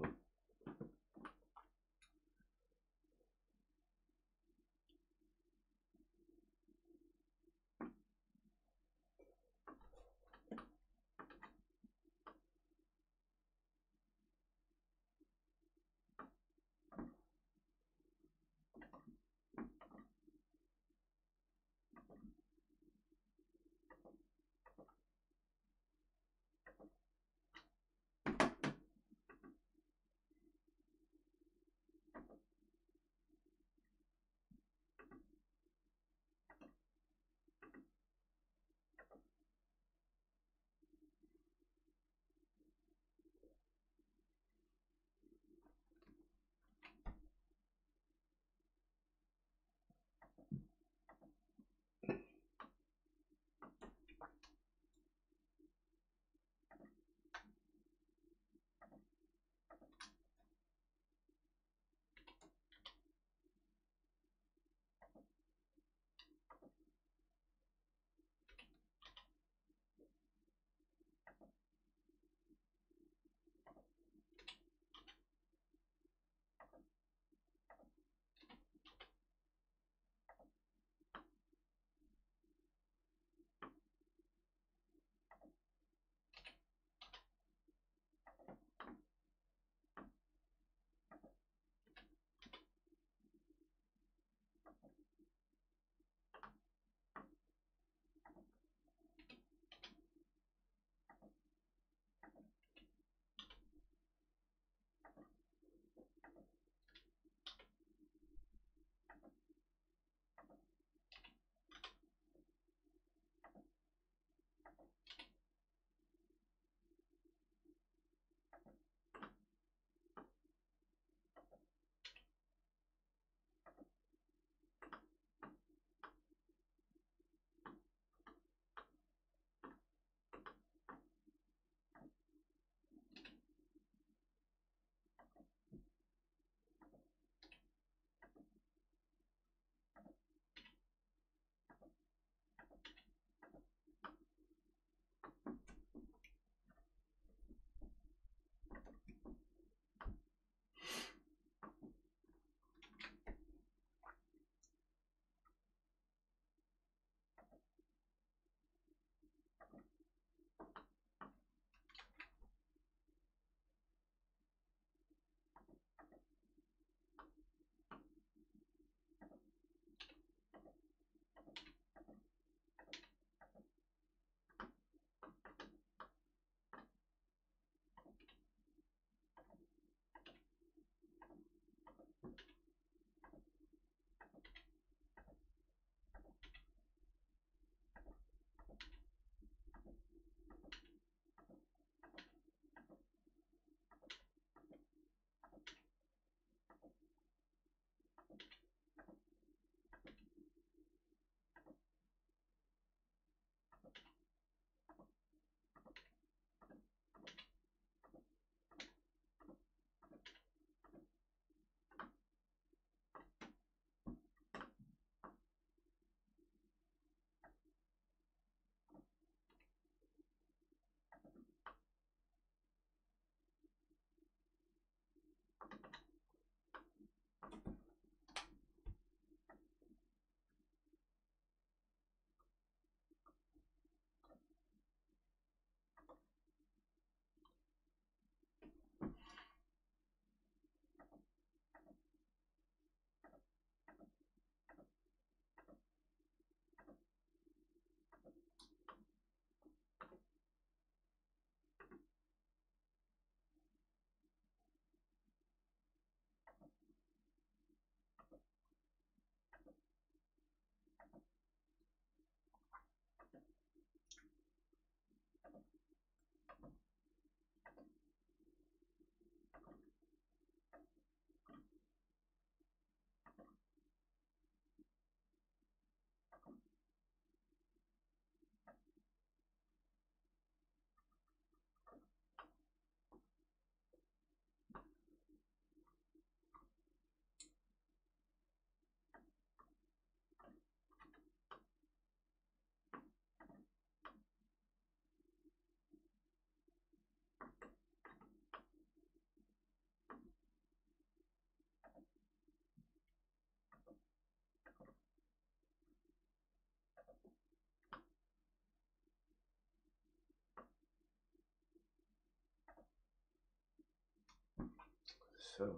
So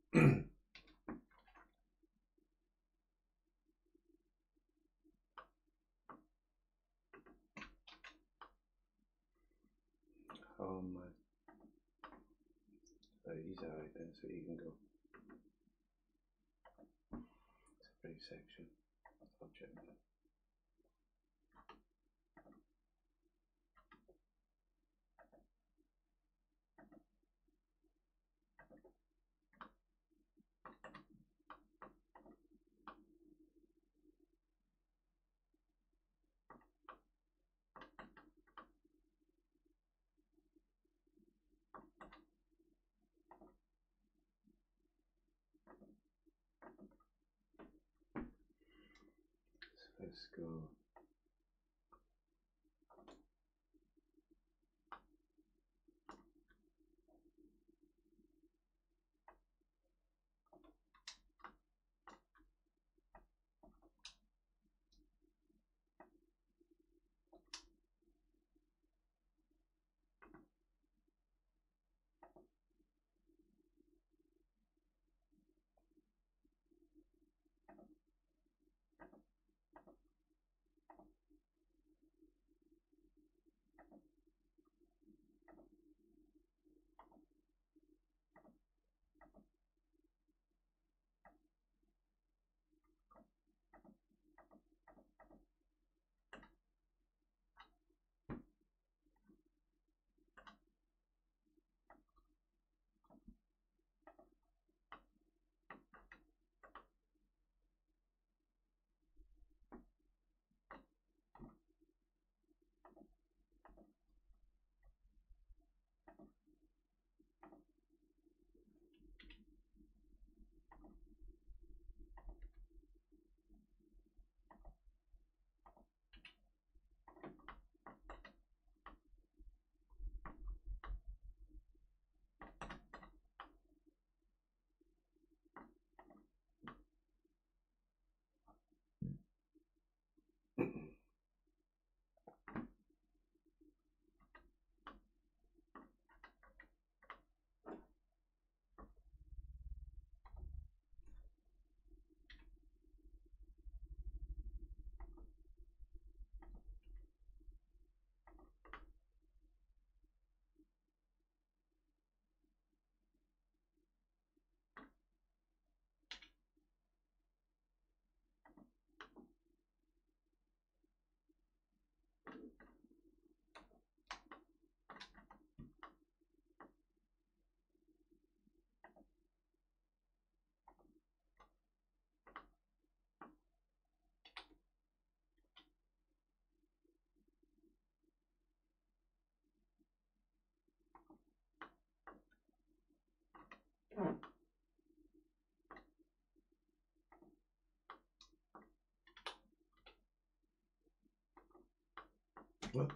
oh my, so he's alright then, so you can go. It's a brief section of object map. So let's go. What?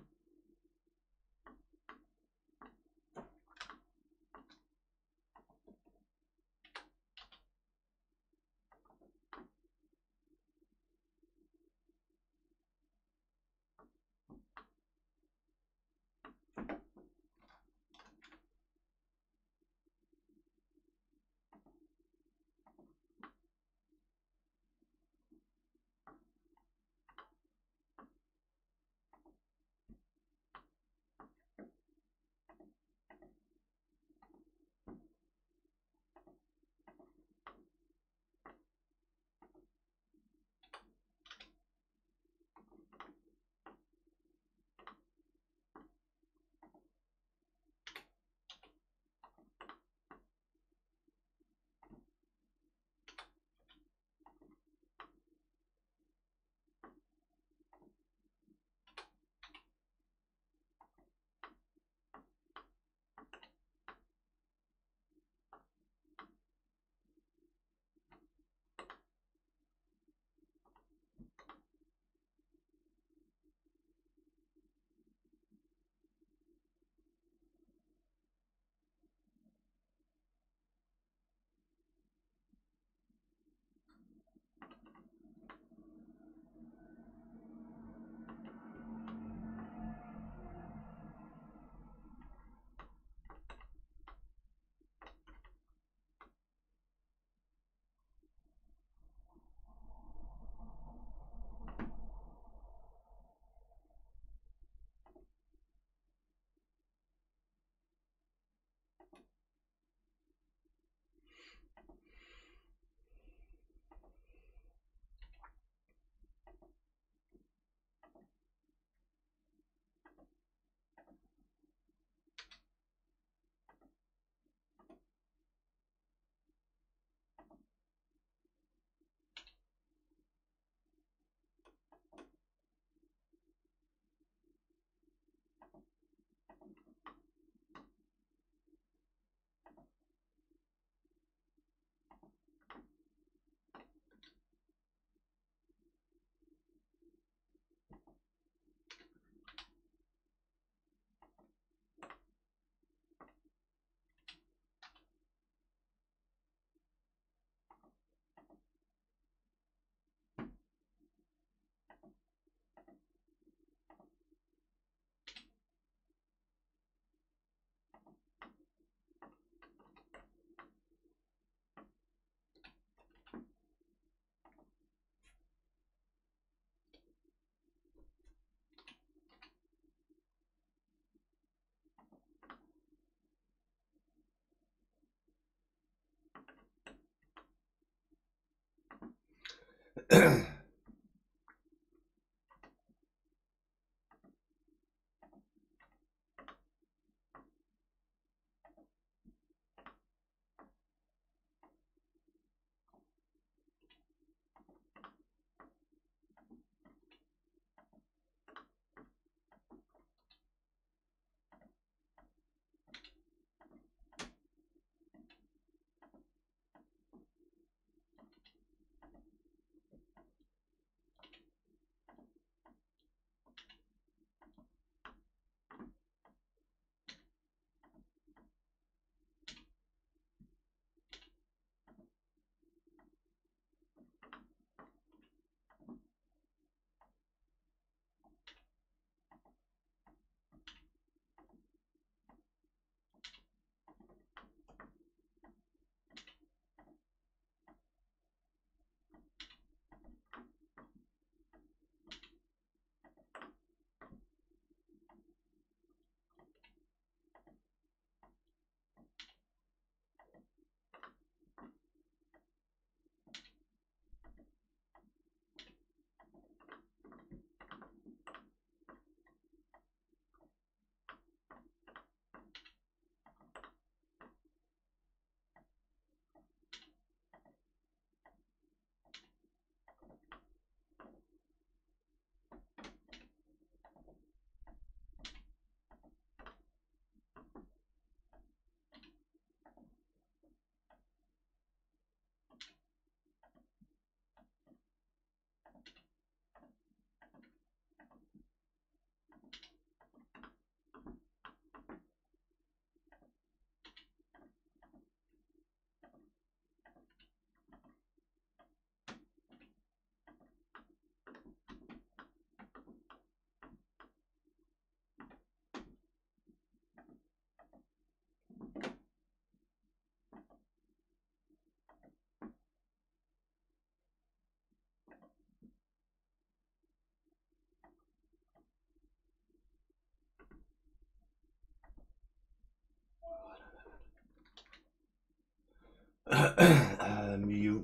um, you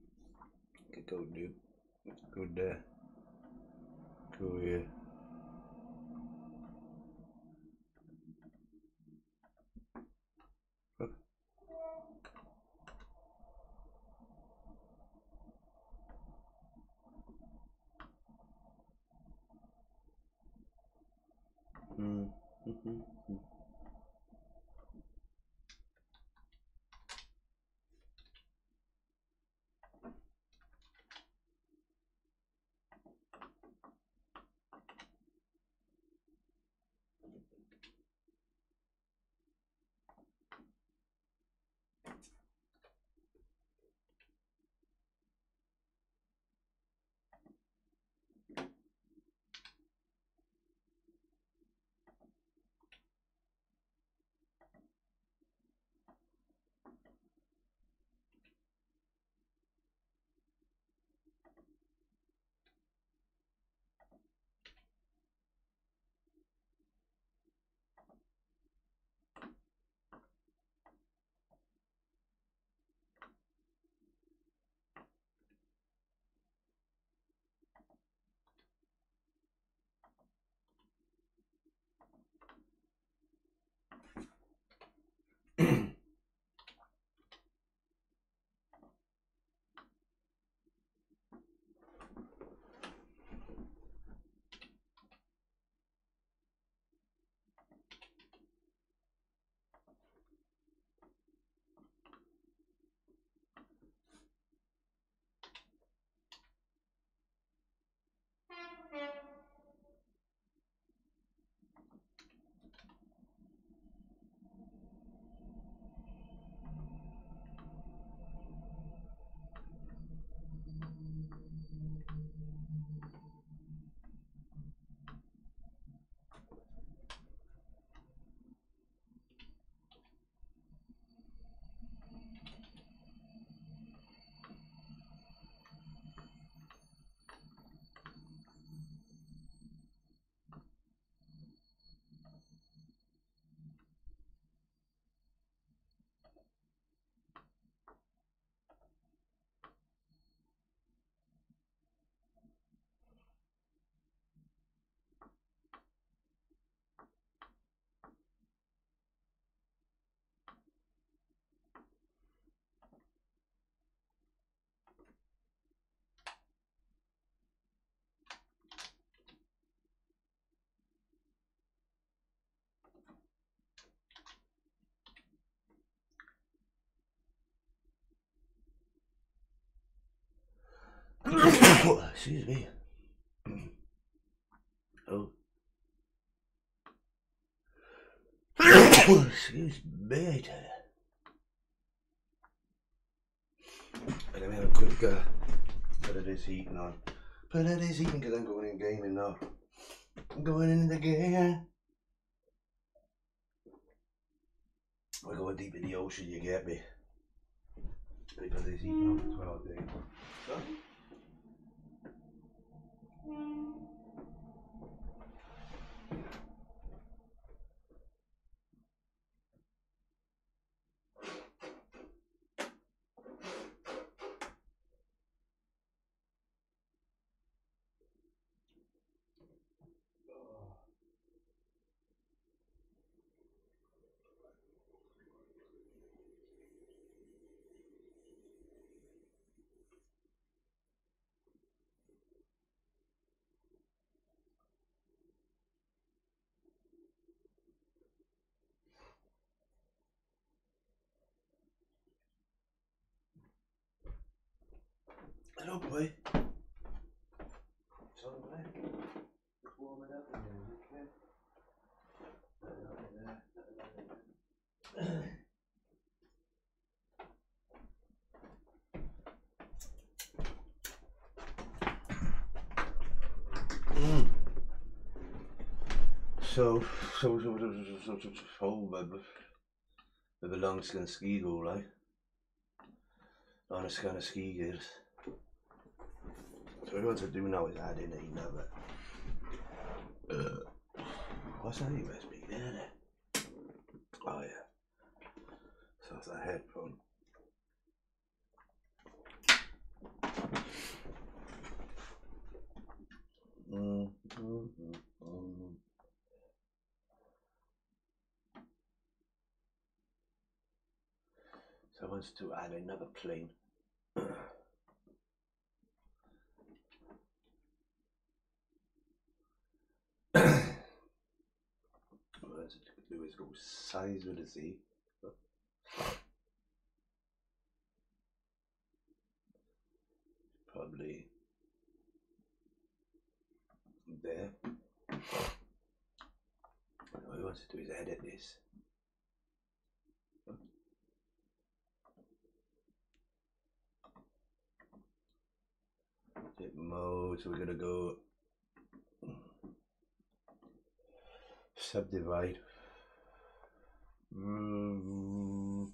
could go do go there, go here. Mm. Mm-hmm. Excuse me. Oh. Excuse me, I tell you. Let me have a quick uh, bit of this heating on. Bit of this heating because I'm going in gaming now. I'm going in the game. We're going deep in the ocean, you get me. Bit of this heating on for twelve days. So, hello, boy. So, boy. Warm it up again, okay? Mm. So, so, so, so, so, so, so, so, with a long skin ski go, right? On a skin of ski gears. So what I want to do now is add in another. Uh, what's that U S B there? Oh yeah. So it's a headphone. Mm, mm, mm, mm. So I want to add another plane. What I want to do is go size with a Z. Probably there. What I want to do is edit this. Hit mode, so we're gonna go subdivide. Mm.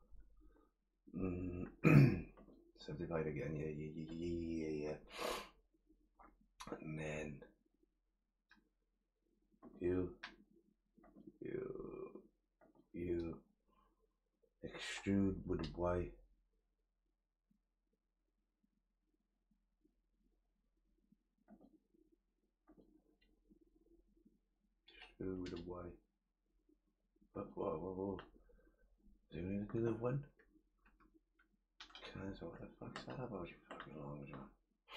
Mm. Subdivide again, yeah, yeah, yeah, yeah, yeah. And then you, you, you extrude with Y. Extrude with a Y. But whoa, whoa, whoa. Is it really good at one? Cancel, what the fuck's that about, you fucking long John?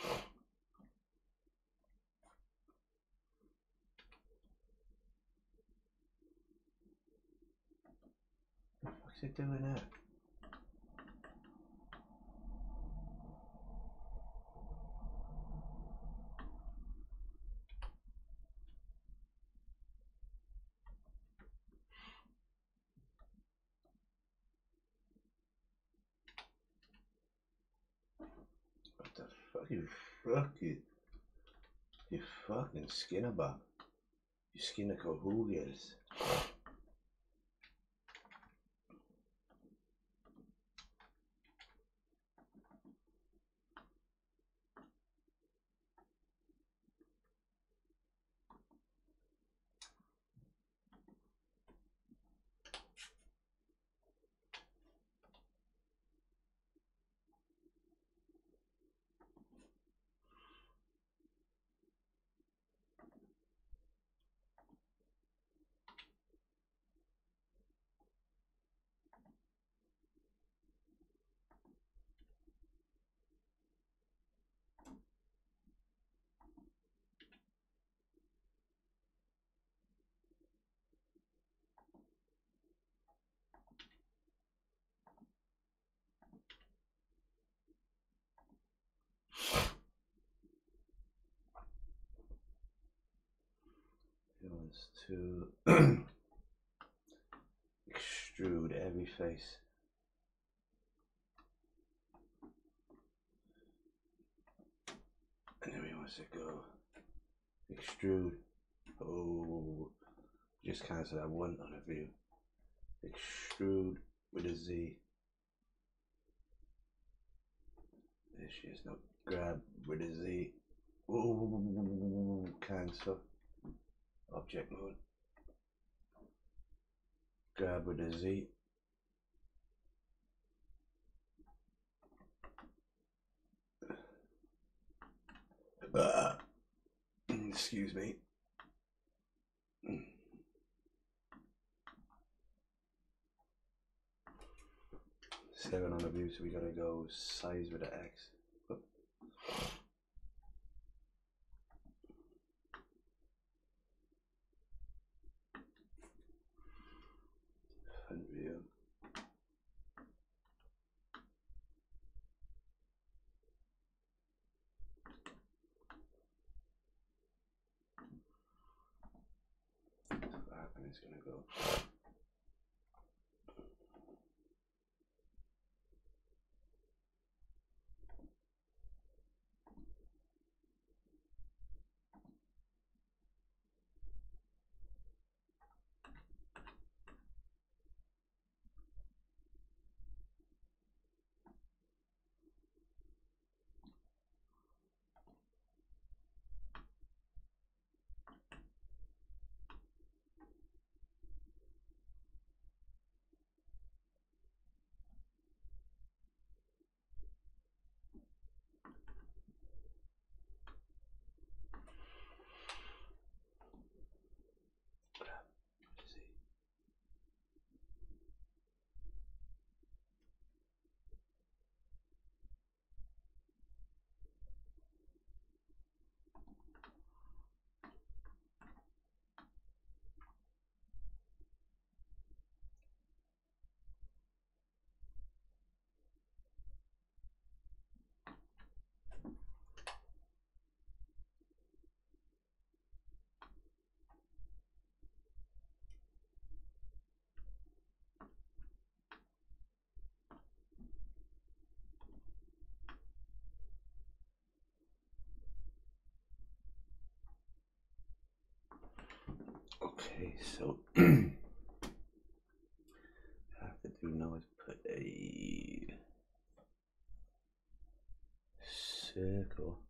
What the fuck's it doing there? What the fuck, you fuck you? You fucking skinner bob. You skinner cojones. was to extrude every face. And then we want to go extrude. Oh, just cancel that one on a view. Extrude with a Z. There she is. Now grab with a Z. Oh, cancel. Object mode. Grab with a Z. Uh, excuse me. Seven on the view, so we gotta go size with the X. Oop. Front view. Back, and it's gonna go. Okay, so I have to do now is put a circle.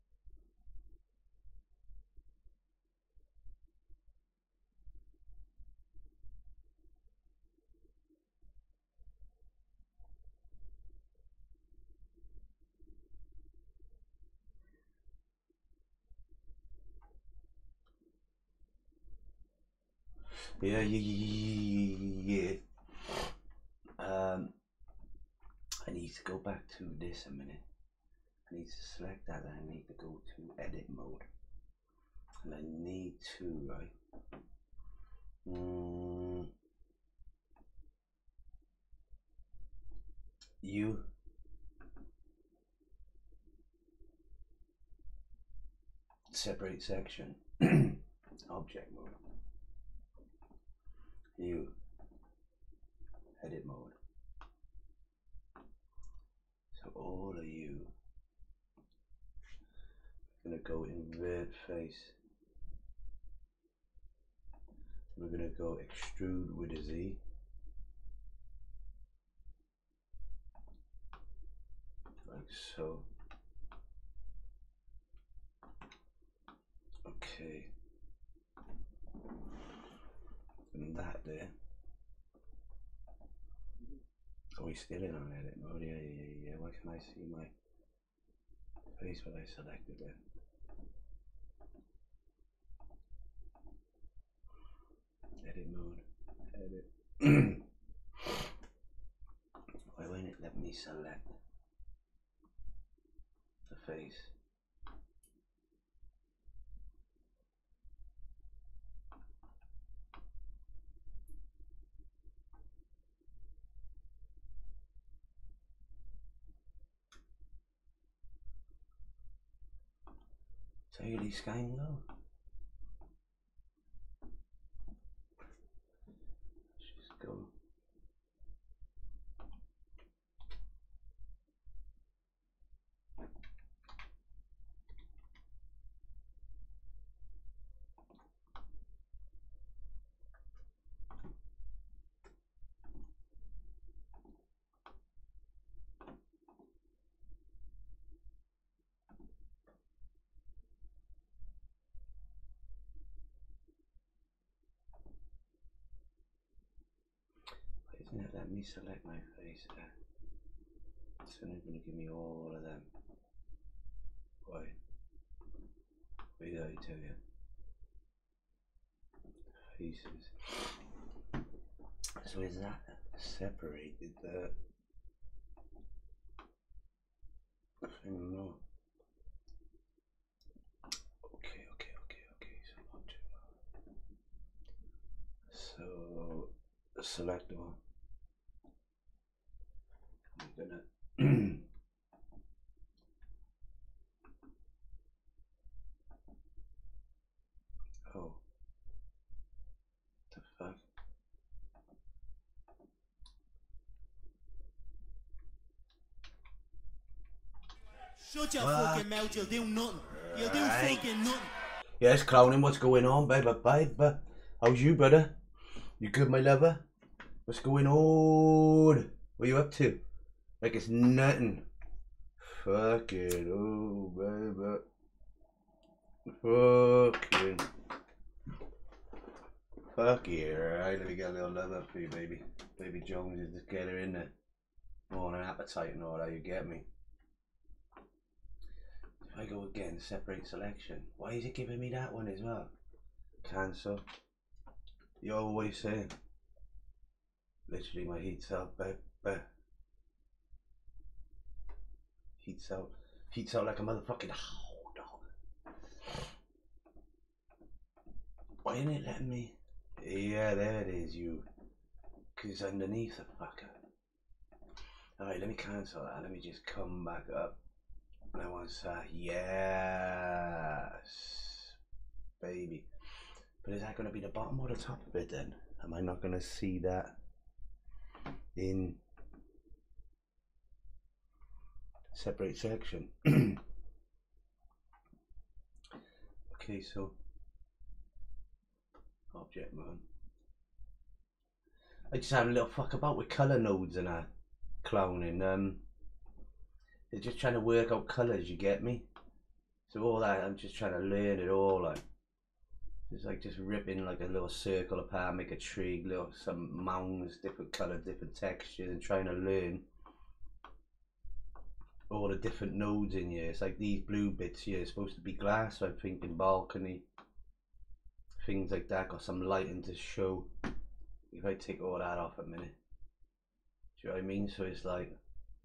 Yeah, yeah, yeah, yeah. Um, I need to go back to this a minute. I need to select that and I need to go to edit mode. And I need to, right? Mm, you separate section, object mode. You edit mode. So all of you gonna go invert face. We're gonna go extrude with a Z. Like so. Okay. And that there. Are we still in on edit mode? Yeah, yeah, yeah, yeah. Why can't I see my face when I selected it? Edit mode. Edit. Why won't it let me select the face? So you leave sky low. Yeah, let me select my face there. It's only going to give me all of them. Why? Wait till I tell you. Faces. So is that separated there? I don't know. Okay, okay, okay, okay. So not too So select one. I'm gonna oh, the fuck. Shut your what? Fucking mouth, you'll do nothing. You'll do right. Fucking nothing. Yes, clowning, what's going on, babe? Babe, how's you, brother? You good, my lover? What's going on? What are you up to? Like it's nothing. Fucking, oh, baby. Fucking. Fuck yeah, right? Let me get a little love up for you, baby. Baby Jones is just get her in there. More an appetite and all that, you get me? If I go again, separate selection. Why is it giving me that one as well? Cancel. You always say. Literally, my heat's out, baby. Heat's out. Heat's out like a motherfucking hound dog. Why isn't it letting me? Yeah, there it is, you. Because it's underneath the fucker. Alright, let me cancel that. Let me just come back up. And I want to say, yes, baby. But is that going to be the bottom or the top of it then? Am I not going to see that in separate section? Okay, so object mode. I just had a little fuck about with colour nodes and that clowning. Um, they're just trying to work out colours, you get me? So all that, I'm just trying to learn it all, like. It's like just ripping like a little circle apart, make a tree, little some mounds, different colour, different textures, and trying to learn all the different nodes in here. It's like these blue bits here are supposed to be glass, so I'm thinking balcony, things like that, got some lighting to show. If I take all that off a minute, do you know what I mean? So it's like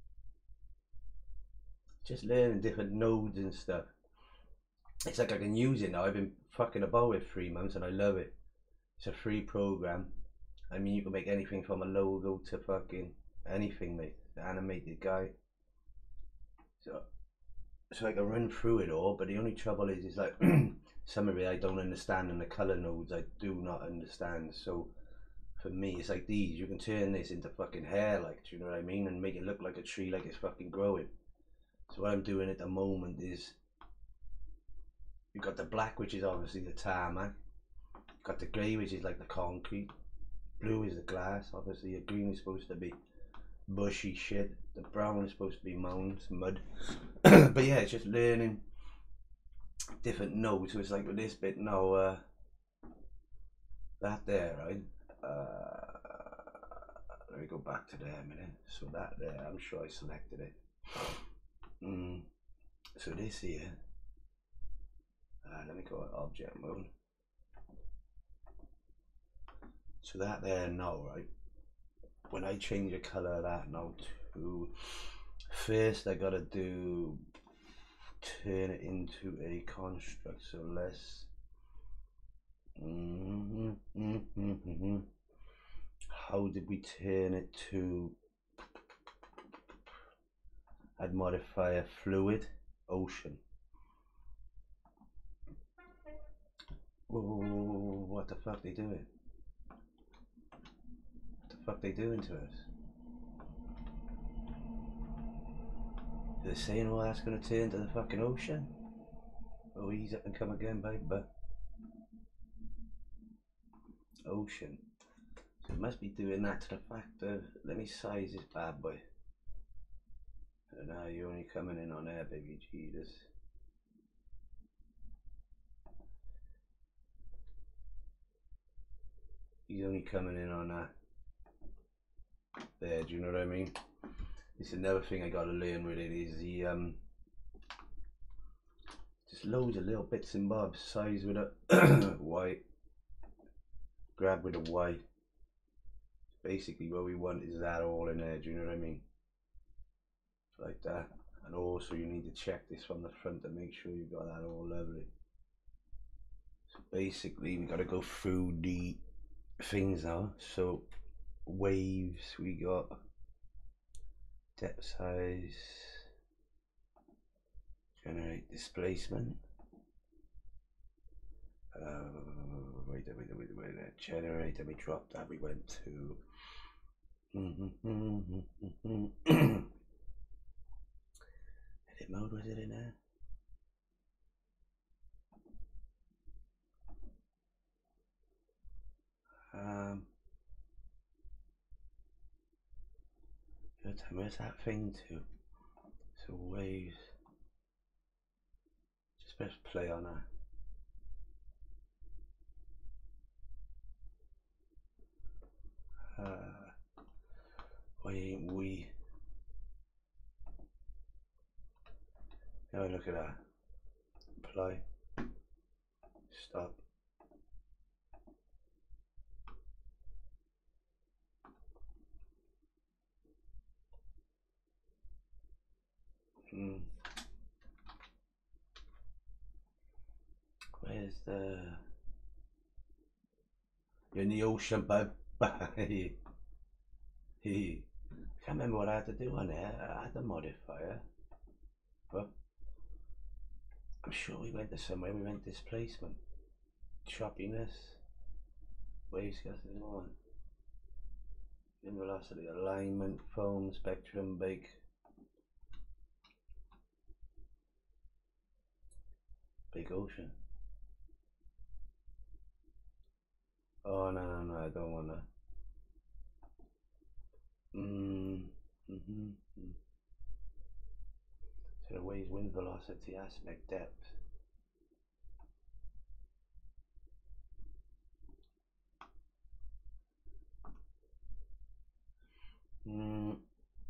just learning different nodes and stuff. It's like I can use it now. I've been fucking about with three months and I love it. It's a free program. I mean, you can make anything from a logo to fucking anything, mate. The animated guy. So, so I can run through it all, but the only trouble is, is like some of it I don't understand, and the color nodes I do not understand. So for me, it's like these. You can turn this into fucking hair, like, do you know what I mean? And make it look like a tree, like it's fucking growing. So what I'm doing at the moment is, you've got the black, which is obviously the tarmac. You've got the grey, which is like the concrete. Blue is the glass, obviously. The green is supposed to be bushy shit. The brown is supposed to be mounds, mud. But yeah, it's just learning different nodes. So it's like with this bit now, uh, that there, right? Uh, let me go back to there a minute. So that there, I'm sure I selected it. Mm. So this here. Uh, let me go to object mode. So that there now, right? When I change the color of that now to, first I gotta do, turn it into a construct. So let's, mm-hmm, mm-hmm, mm-hmm. How did we turn it to, I'd modify a fluid ocean. Whoa, what the fuck they doing? What the fuck they doing to us? They're saying, oh, that's gonna turn to the fucking ocean? Oh, ease up and come again, babe. Ocean. So it must be doing that to the fact of, let me size this bad boy. And now you're only coming in on there, baby Jesus. He's only coming in on that. there, do you know what I mean? It's another thing I gotta learn with it is the um just loads of little bits and bobs. Size with a white, grab with a white. Basically what we want is that all in there, do you know what I mean? Like that. And also you need to check this from the front to make sure you've got that all lovely. So basically we gotta go through the things now. So waves, we got depth size, generate displacement, uh, wait wait wait wait wait generate, and we dropped that, we went to edit mode. Was it in there? Um good time. Where's that thing to? So waves, just press play on that. Uh, why ain't we? Now look at that. Apply. Stop. Hmm. Where's the? You're in the ocean, bud. He. He. I can't remember what I had to do on there. I had the modifier, but I'm sure we went to somewhere. We went displacement, choppiness, wave scattering on, in velocity, alignment, foam, spectrum, bake, big ocean. Oh no no no! I don't want that. Mm, mm-hmm. So the waves, wind velocity, aspect, depth. Mm.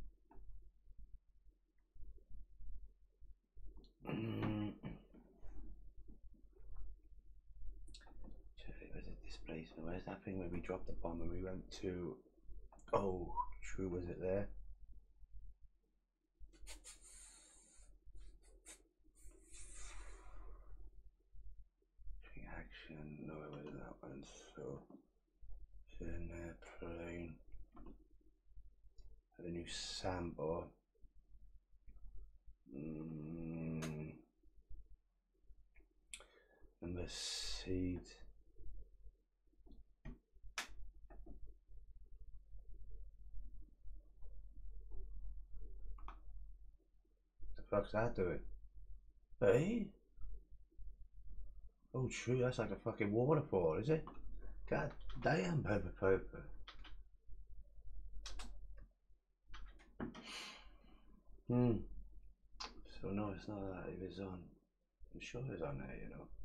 Mm. Where's the displacement? Where's that thing where we dropped the bomb and we went to? Oh, true. Was it there? Action. No, it wasn't that one. So, it's in there. Plane. A new sample. Mm. And the seed. The fuck's that doing? Hey? Oh, true. That's like a fucking waterfall, is it? God damn, Pepper Pepper. Hmm. So no, it's not that. It was on. I'm sure it was on there, you know.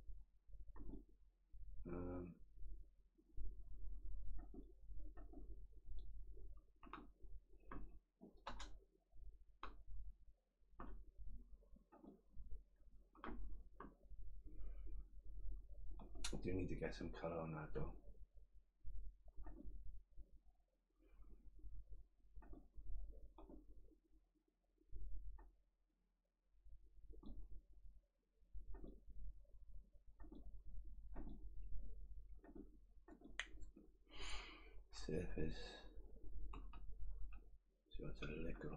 Um. I do need to get some colour on that though. Surface. So it's a little,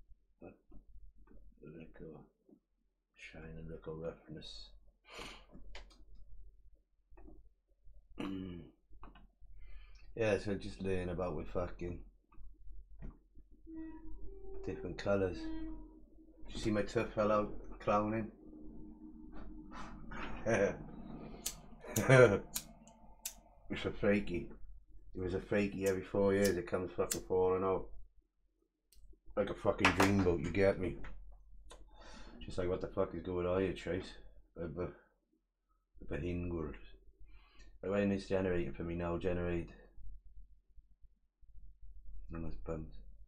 a little shine, a little roughness. Yeah, so just learn about with fucking different colours. Did you see my tough fellow clowning? It's a fakie. It was a fakie every four years. It comes fucking falling out. Like a fucking dreamboat, you get me? Just like, what the fuck is going on here, Trace? Of a, of a hingers. But when it's generating for me now, generate. Numbers bumps.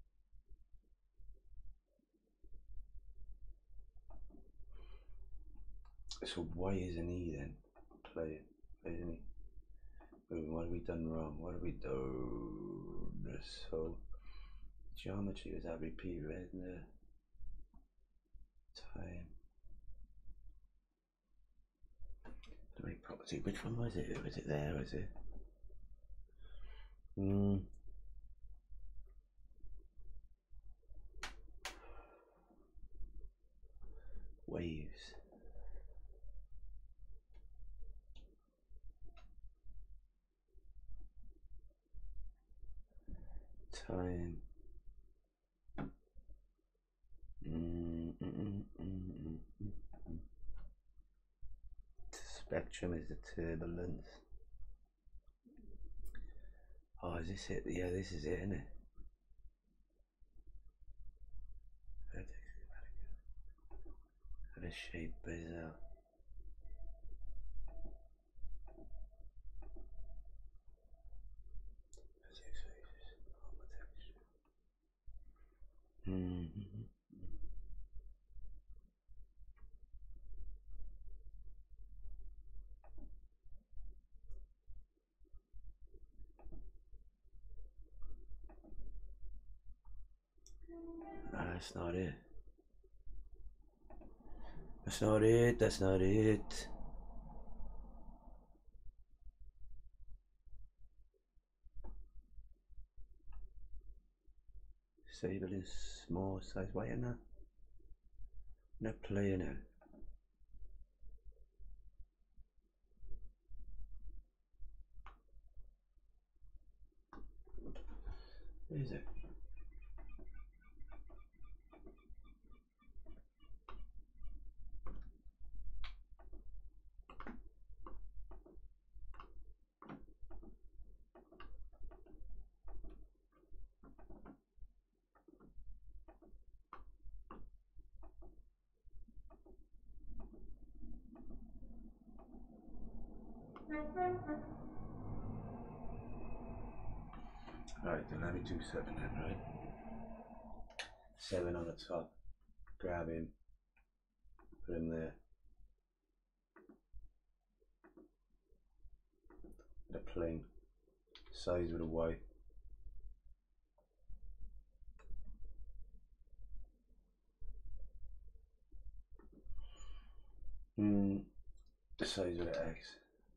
So why isn't he then playing? Isn't he? What have we done wrong? What have we done? So geometry was that repeat, right? In the time. Make property. Which one was it? Was it there? Was it? Hmm. Waves. Time. Mm, mm, mm, mm, mm, mm. Spectrum is the turbulence. Oh, is this it? Yeah, this is it, isn't it? What a shape is that? Mm-hmm. No, that's not it. That's not it. That's not it. Sable in small size. Why am I not, not playing it? Where is it? Alright, then let me do seven then, right? Seven on the top. Grab him. Put him there. The plane. Size with a Y. Hmm. The size with an X.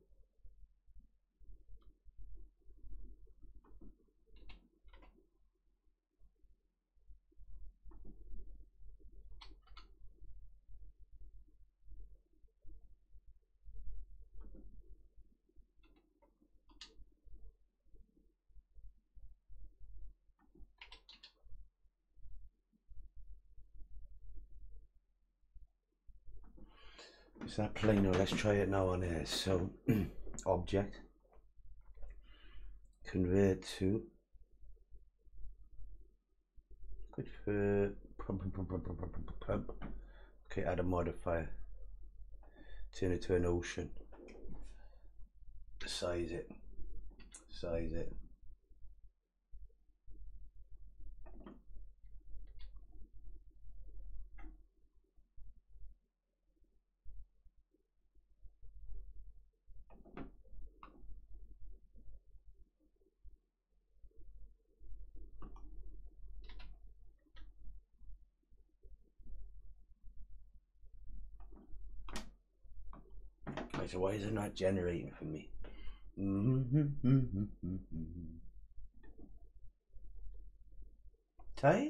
Is that plane? Now let's try it now on here. So object. Convert to. Good for. Okay, add a modifier. Turn it to an ocean. Size it. Size it. Right, so why is it not generating for me? Ty?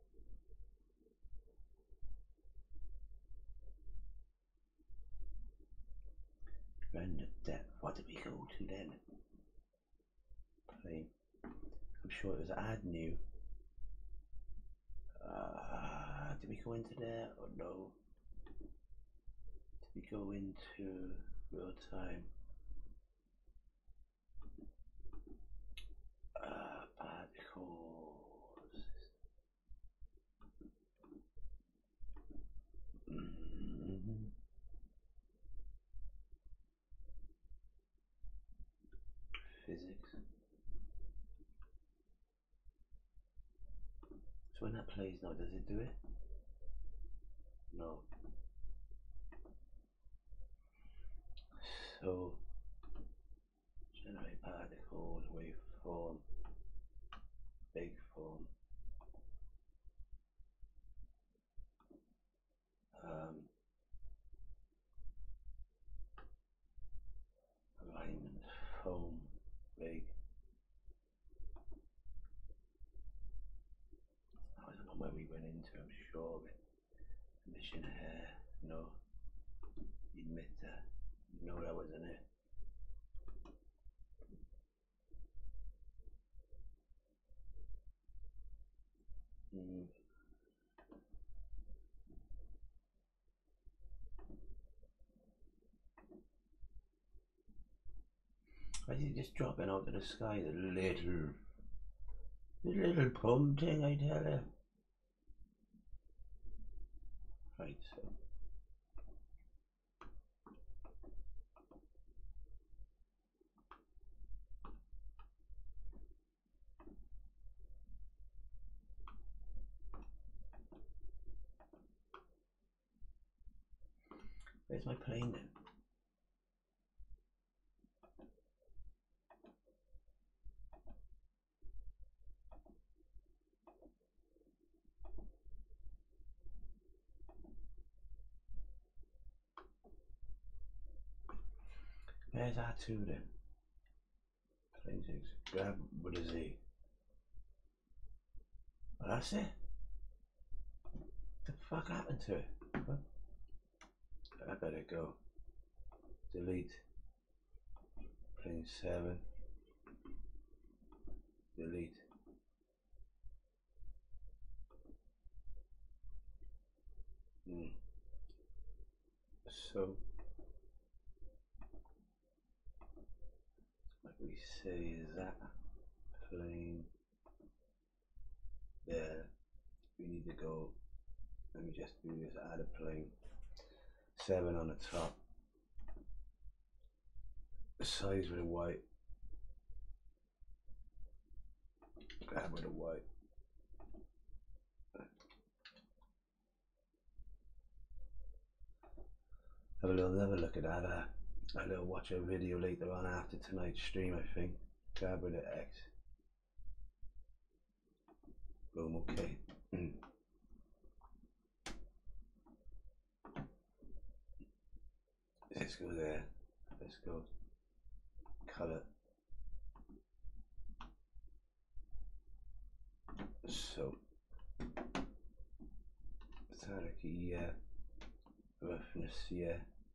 Render depth. What did we go to then? Plane. I'm sure it was add new. Uh, did we go into there or no? Did we go into real time? Uh, particles. Mm-hmm. Physics. So when that plays now, does it do it? No. So generate particles, waveform, big form. Um, alignment, foam, big. I don't know where we went into, I'm sure of it. Emission hair, no. Emitter, no, that wasn't it. Mm. Why is he just dropping out of the sky, the little, the little plum thing, I tell you. Right, so. Where's my plane then? Where's R two then? Plane six. Grab with a Z. Oh, that's it? What the fuck happened to it? Huh? I better go. Delete. Plane seven. Delete. Hmm. So, what we say is that plane there. We need to go. Let me just do this. Add a plane. Seven on the top. The size with a white. Grab with a white. Have a little, have a look at that. Uh, a little watch a video later on after tonight's stream, I think. Grab with an X. Boom, okay. Mm. Let's go there. Let's go. Color. So. Authority, yeah. Roughness, yeah.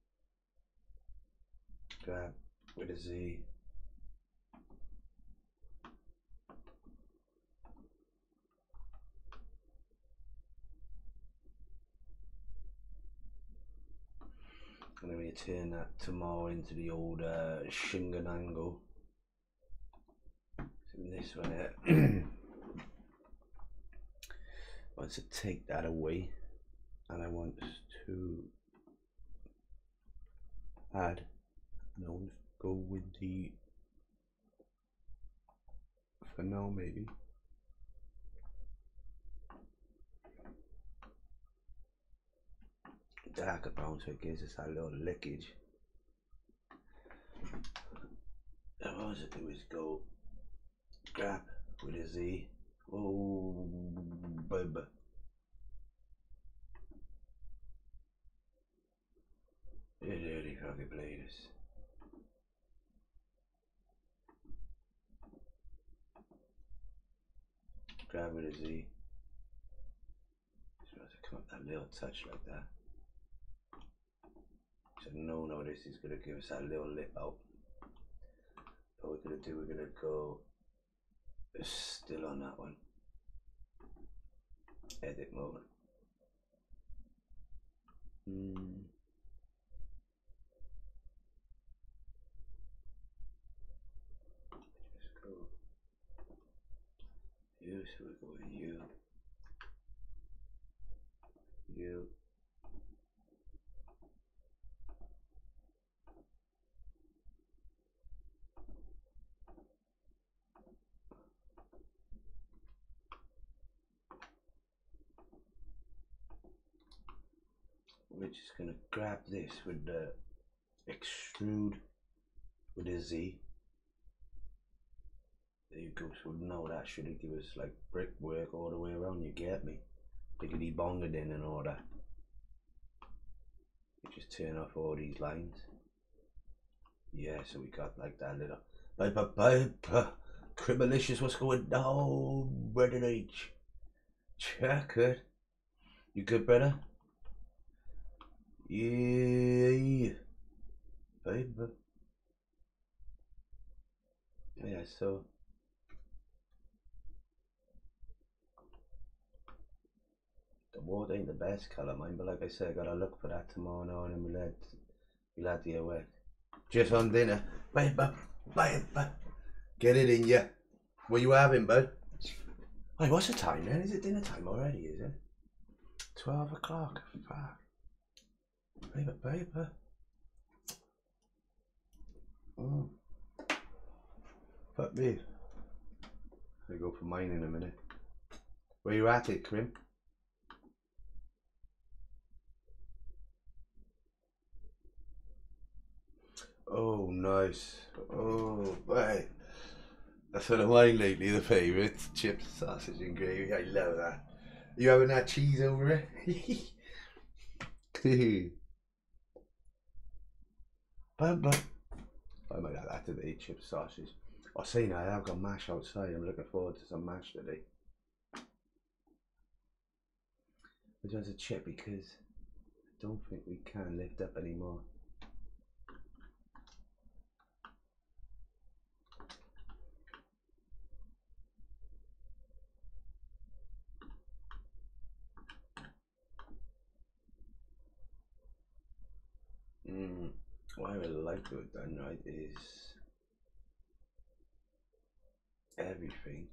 Grab with a Z. And then we turn that tomorrow into the old uh, Shinganango. So this one here. I want to take that away, and I want to add. No, go with the. For now, maybe. Darker brown, so it gives us a little leakage. And what I do is go grab with a Z. Oh, baby. It really fucking played us. Grab with a Z. So I have to come up that little touch like that. So no, no, this is gonna give us that little lip out. What we're gonna do, we're gonna go still on that one. Edit mode. Hmm. Just go. You, so we go with you. You. We're just gonna grab this with the extrude with a Z. You groups would know that, should it give us like brickwork all the way around, you get me? Pickety bongered in and all that. You just turn off all these lines. Yeah, so we got like that little piper piper. Crimalicious, what's going down, Brendan H? Check it. You good, brother? Yeah. Piper. Yeah, so the water ain't the best colour, mine, but like I said, I gotta look for that tomorrow now, and we'll add, we'll add the away. Just on dinner. Piper, piper. Get it in ya. What you having, bud? Wait, what's the time then? Is it dinner time already, is it? twelve o'clock. Fuck. Paper, paper. Mm. Fuck me. I go for mine in a minute. Where you at it, Crim? Oh, nice. Oh, right. That's one of mine lately, the favourite. Chips, sausage and gravy. I love that. You having that cheese over it? Bum, bum. I might have that today, chips, sausage. I say now, I have got mash outside. I'm looking forward to some mash today. Which one's a chip, because I don't think we can lift up anymore. Mm, what I would like to have done right is everything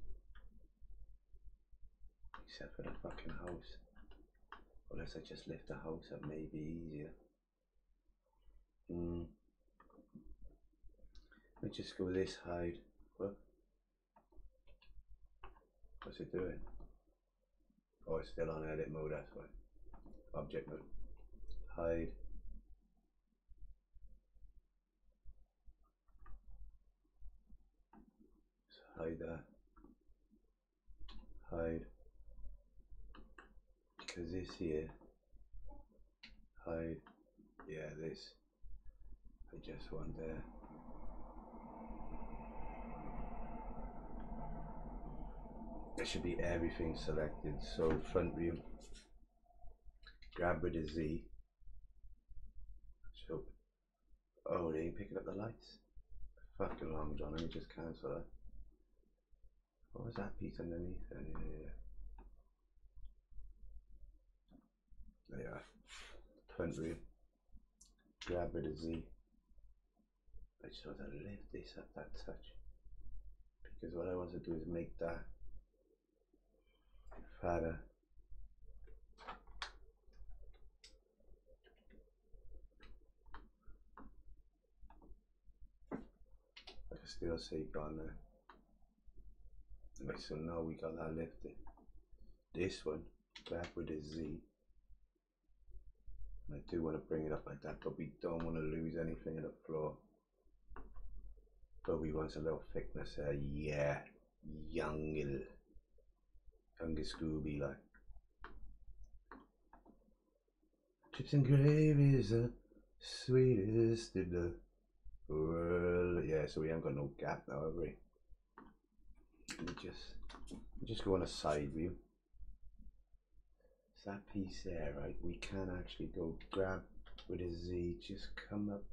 except for the fucking house. Unless I just lift the house up, maybe easier. Mm. Let me just go this hide. What? What's it doing? Oh, it's still on edit mode, that's why. Object mode. Hide. Hide that. Hide. Because this here. Hide. Yeah, this. I just want there. There should be everything selected. So front view. Grab with a Z. So, oh, they ain't picking up the lights. Fucking long John. Let me just cancel that. What was that piece underneath? Yeah, yeah, yeah. There you are. Front view. Grab with a Z. I just want to lift this up that touch. Because what I want to do is make that fatter. I can still see it on there. Okay, so now we got that lifted. This one, grab with a Z. And I do want to bring it up like that, but we don't want to lose anything in the floor. But we want a little thickness there, yeah. Young little, younger Scooby like. Chips and gravy is the sweetest in the world. Yeah, so we haven't got no gap now, have we? Let me just, let me just go on a side view. It's that piece there, right? We can actually go grab with a Z, just come up.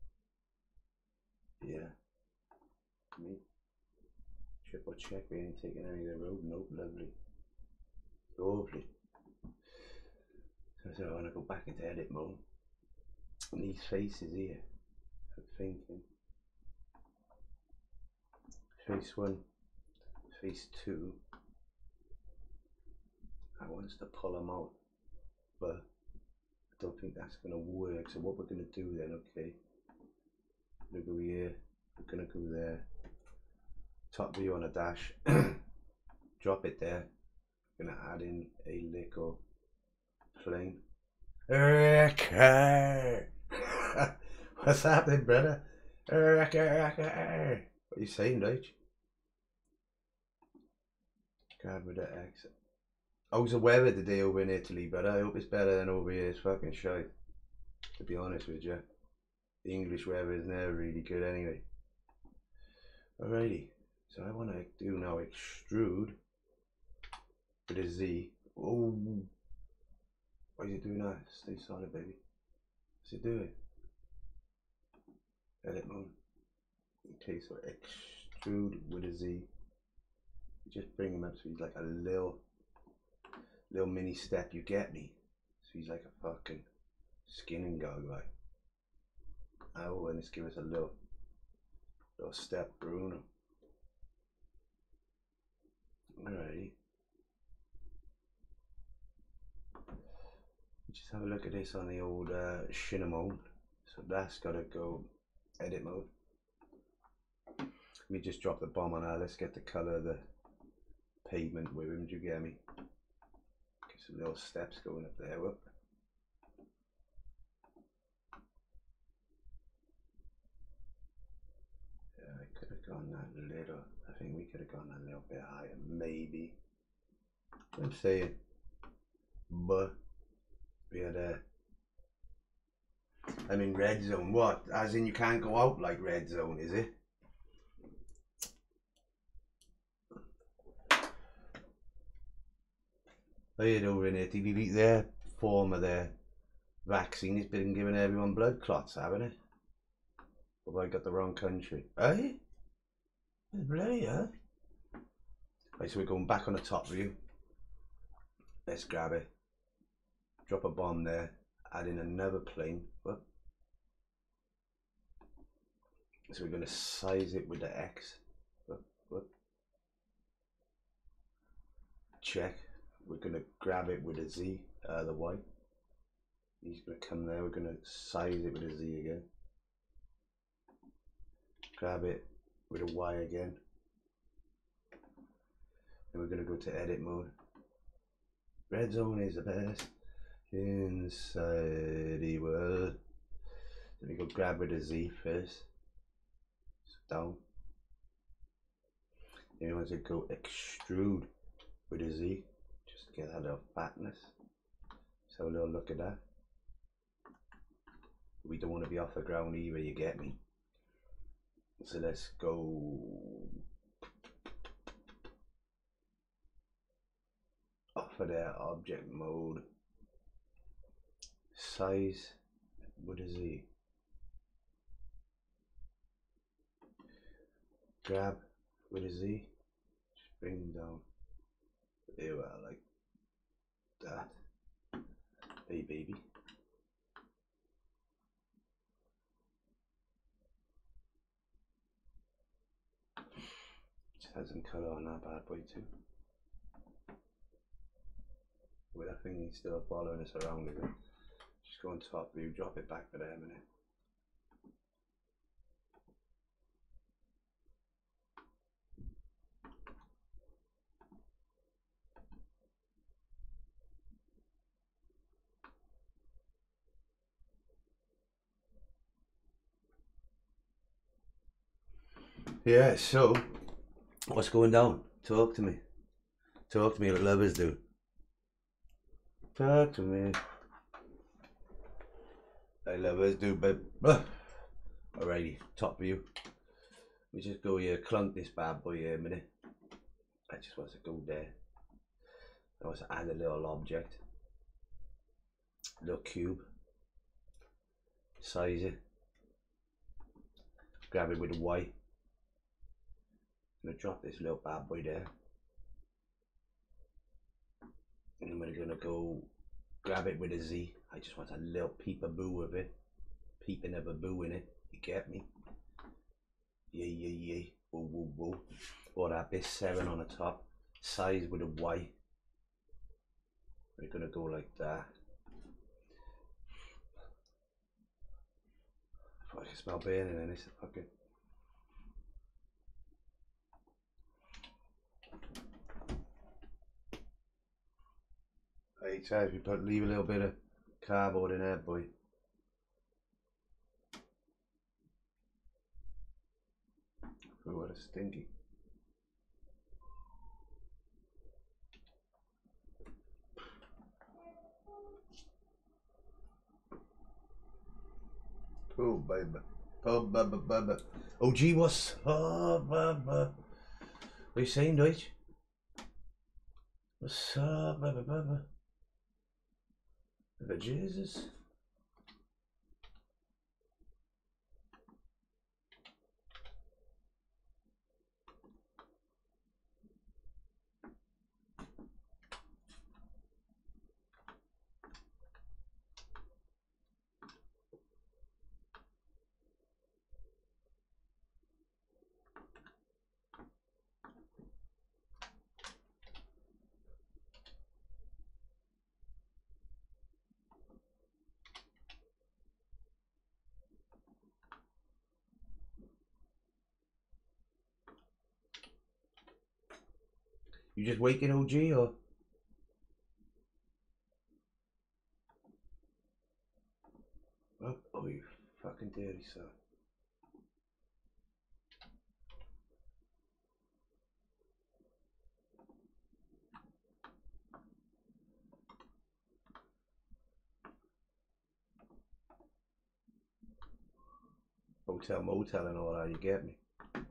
Yeah. Me. Triple check, we ain't taking any of the road. Nope, lovely. Lovely. So, so I want to go back into edit mode. And these faces here, I'm thinking. Face one, face two. I want us to pull them out, but I don't think that's going to work. So what we're going to do then, okay, we're going to go here, we're going to go there, top view on a dash, drop it there, we're going to add in a little plane. Okay. What's happening, brother? What are you saying, Rach? Grab with the X. How's the weather today over in Italy, brother? I hope it's better than over here. It's fucking shite, to be honest with you. The English weather is never really good anyway. Alrighty, so I want to do now extrude with a Z. Oh, why is it doing that? Stay solid, baby. What's it doing? Edit mode. Okay, so extrude with a Z. Just bring him up so he's like a little, little mini step. You get me? So he's like a fucking skinning guy, like. Oh, and let's give us a little, little step, Bruno. Alrighty. Just have a look at this on the old uh, Shina mode. So that's got to go edit mode. Let me just drop the bomb on that. Let's get the color of the pavement with him. Do you get me? Get some little steps going up there. Whoop. Yeah, I could have gone that little. I think we could have gone that a little bit higher, maybe. I'm saying, but we had a. I'm in red zone. What? As in you can't go out like red zone, is it? I heard over in Italy, their form of their vaccine has been giving everyone blood clots, haven't it? Have I got the wrong country? Eh? Bloody hell. Right, so we're going back on the top view. Let's grab it. Drop a bomb there. Add in another plane. Whoop. So we're going to size it with the X. Whoop, whoop. Check. We're going to grab it with a Z, uh, the Y. He's going to come there. We're going to size it with a Z again. Grab it with a Y again. And we're going to go to edit mode. Red zone is the best inside the world. Let me go grab with a Z first. So down. Then we want to go extrude with a Z. Just to get that little fatness. So a little look at that. We don't want to be off the ground either, you get me? So let's go off of their object mode. Size with a Z. Grab with a Z. Just bring them down. There we are, like that. Hey baby. Just had some colour on that bad boy too. With that thing still following us around a bit. Just go on top view, drop it back for there a minute. Yeah, so what's going down? Talk to me. Talk to me like lovers do. Talk to me. Like lovers do, babe. Alrighty, top view. We just go here, clunk this bad boy here a minute. I just want to go there. I want to add a little object. A little cube. Size it. Grab it with a Y. I'm gonna drop this little bad boy there. And then we're gonna go grab it with a Z. I just want a little peep-a-boo of it. Peeping of a boo in it. You get me? Yeah, yeah, yeah. Whoa, whoa, whoa. Or that bit seven on the top. Size with a Y. We're gonna go like that. I can smell burning in this fucking. Hey, so if you put leave a little bit of cardboard in there, boy. Oh, what a stinky. Oh, baby. Oh, baby, baby. Oh, gee, what's... Oh, baby. What are you saying, Deutsch? What's up, baby, baby? Baby Jesus. You just waking O G or? Oh, oh, you fucking dirty son. Hotel motel and all that, you get me?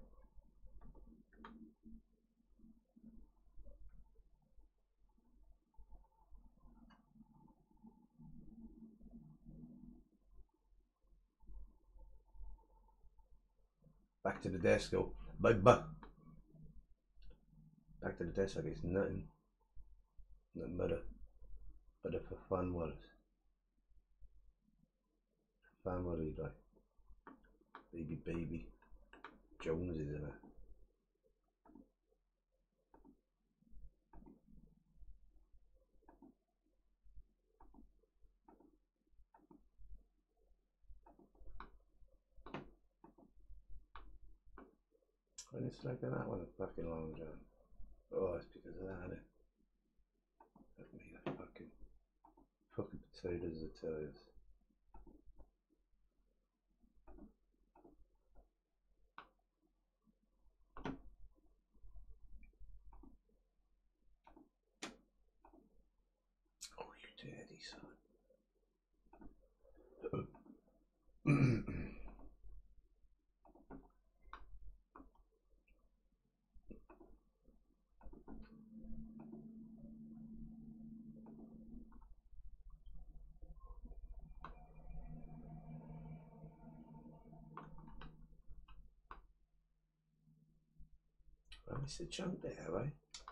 Back to the desk, go. Bye bye. Back to the desk, like it's nothing. Nothing but a, but a for fun was. Family, like. Baby, baby. Jones is in it. And it's like that one a fucking long john. Oh, it's because of that, innit? That made a fucking fucking potatoes, I tell you. Oh, you dirty son. Well, it's a chunk there, right?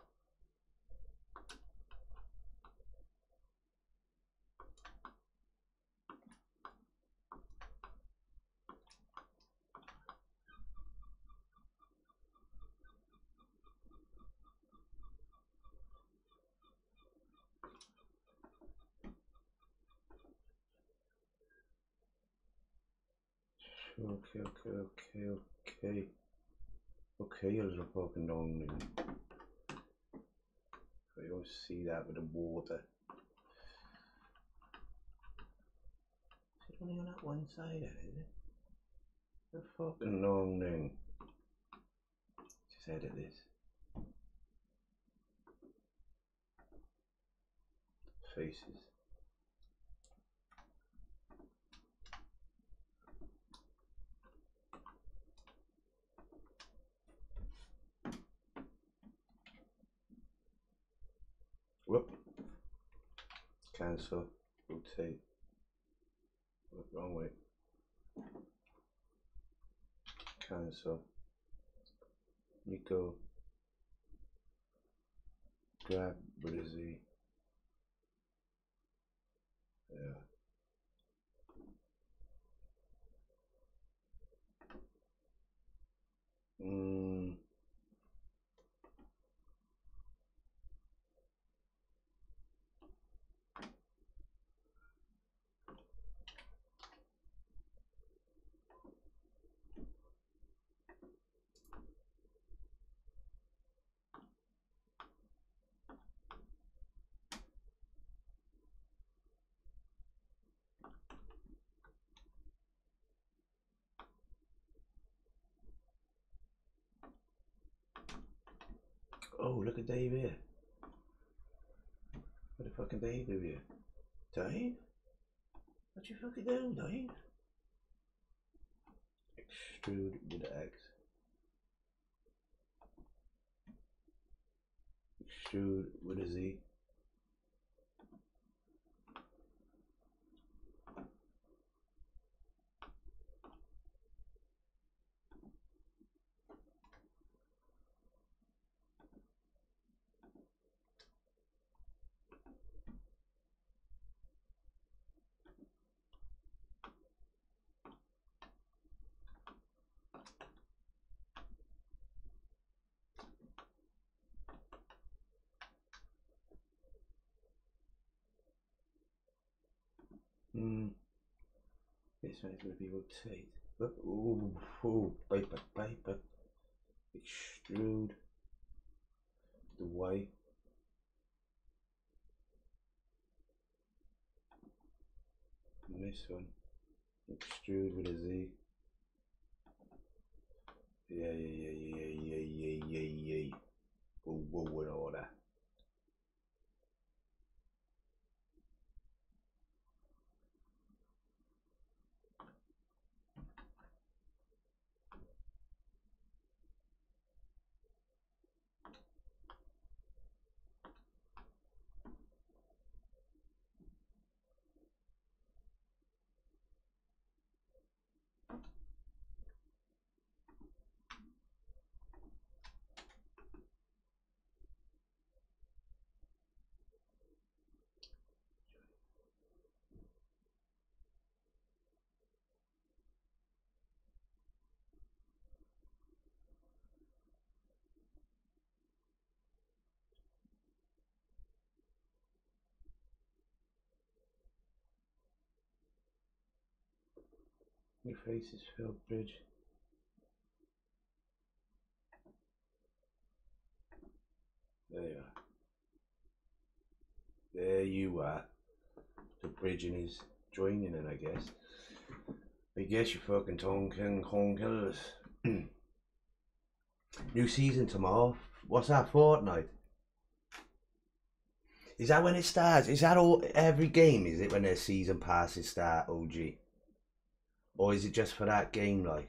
Okay, okay, okay, okay. Okay, a little fucking long now. I don't see that with the water. Is it only on that one side, is it? The fucking long thing. Just edit this. Faces. Whoop. Cancel. Rotate. What's wrong with it? Cancel. Nico. Grab Brizzy. Yeah. Mm. Oh, look at Dave here. What the fucking Dave do here? Dave? What you fucking do, Dave? Extrude with the X. Extrude with a Z. Hmm. This one is going to be rotate. Ooh, ooh, paper, paper. Extrude the Y. And this one, extrude with a Z. Yeah, yeah, yeah, yeah, yeah, yeah, yeah, yeah. Whoa, whoa, what order? Your face is filled, Bridge. There you are. There you are. The bridging is joining in, I guess. I guess you fucking tonking con killers. New season tomorrow. What's that, fortnight? Is that when it starts? Is that all every game? Is it when their season passes start, O G? Or is it just for that game, like?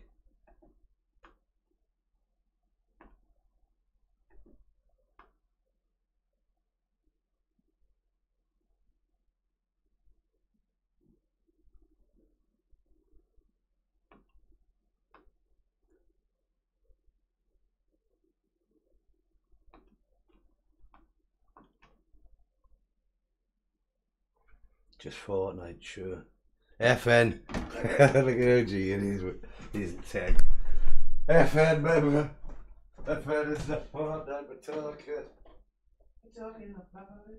Just Fortnite, sure. F N. Look at O G and he's, he's tech. F N, member. F N is the Fortnite we're talking. We're talking about it.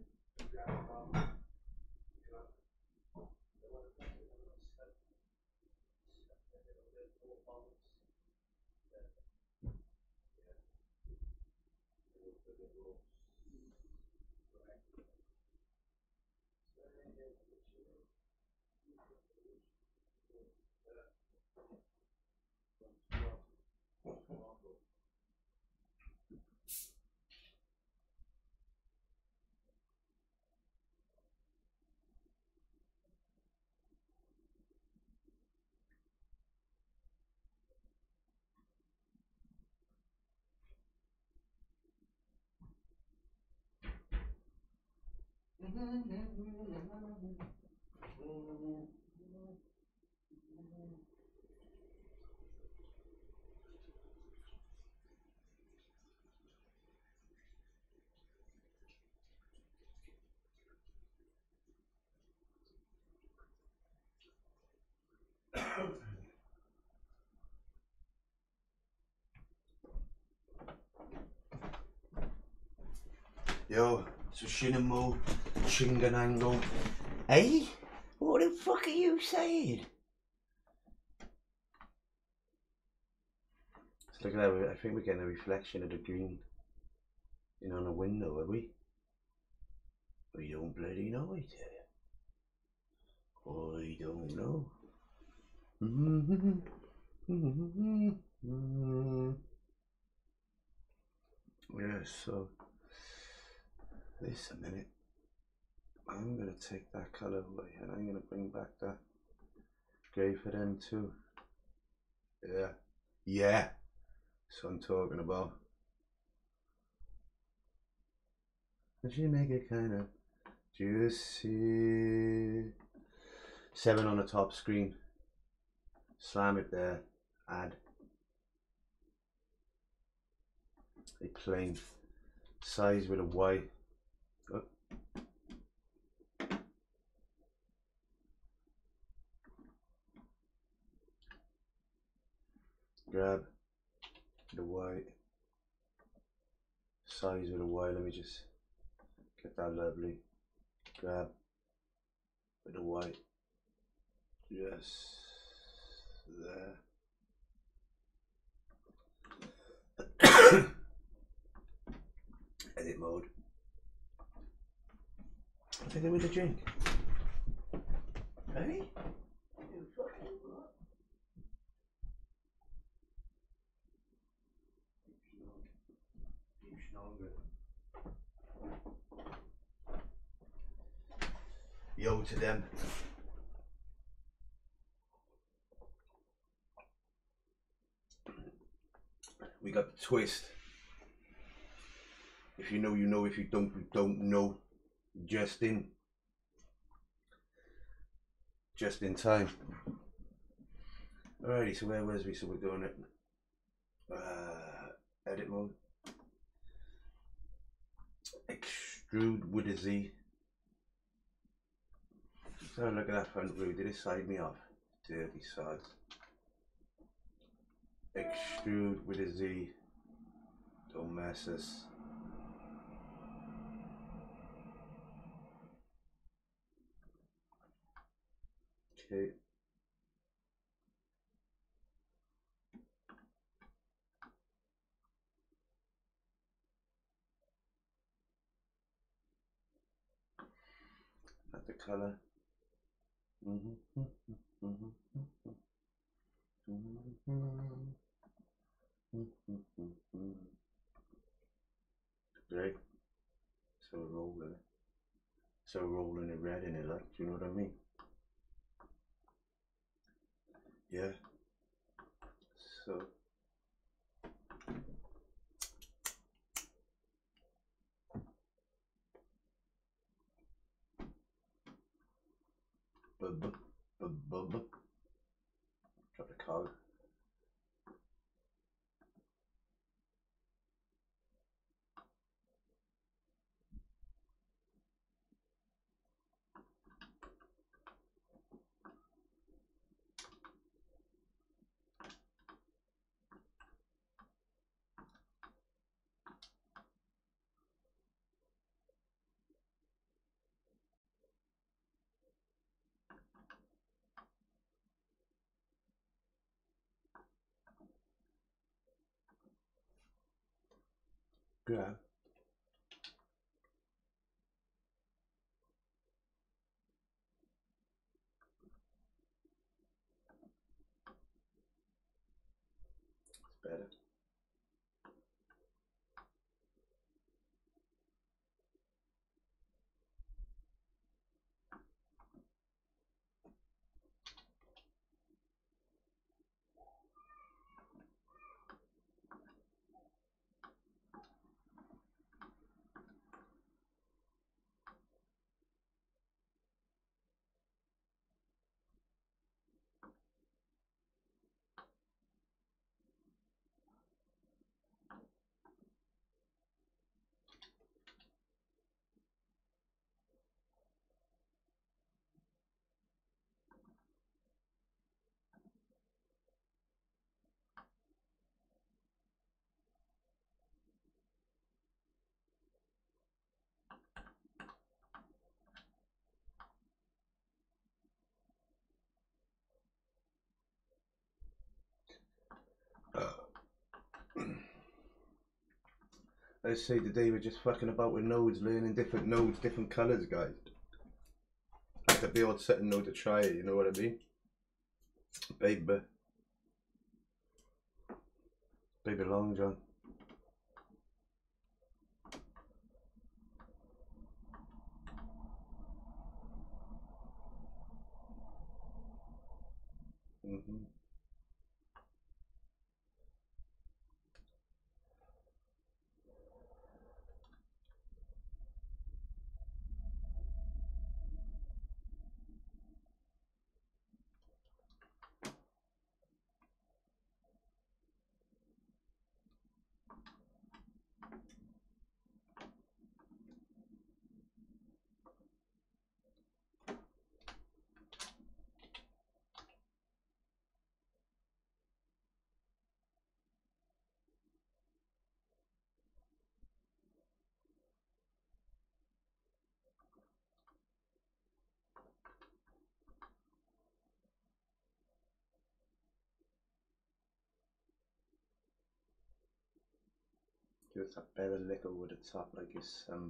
Yo, so Shinamo, Shinganango. Hey? What the fuck are you saying? So look at that, I think we're getting a reflection of the green in on the window, are we? We don't bloody know, I tell you. I don't know. Yes, so this a minute. I'm gonna take that colour away and I'm gonna bring back that grey for them too. Yeah, yeah, that's what I'm talking about. And she make it kind of juicy. Seven on the top screen. Slam it there. Add a plain size with a Y. Oh. Grab the Y. Size with a Y. Let me just get that lovely. Grab with a Y. Yes, there. Edit mode. What did I do with the drink? Hey? You fucking what? Keep stronger. Yo to them. We got the twist. If you know, you know. If you don't, you don't know. Just in. Just in time. Alrighty, so where was we? So we're doing it. Uh, edit mode. Extrude with a Z. So look at that front view. Did it side me off? Dirty sods. Extrude with a Z. Don't mess us. Okay. Not the color. Mm-hmm. Mm-hmm. Mm-hmm. Great. So rolling it. So rolling it red in it, like, do you know what I mean? Yeah. So bub bub bub bub. Drop the cog. Grab. It's better. I say today we're just fucking about with nodes, learning different nodes, different colours, guys. Like a build certain node to try it, you know what I mean? Baby. Baby Long John. with a bit of liquor over the top, like it's um.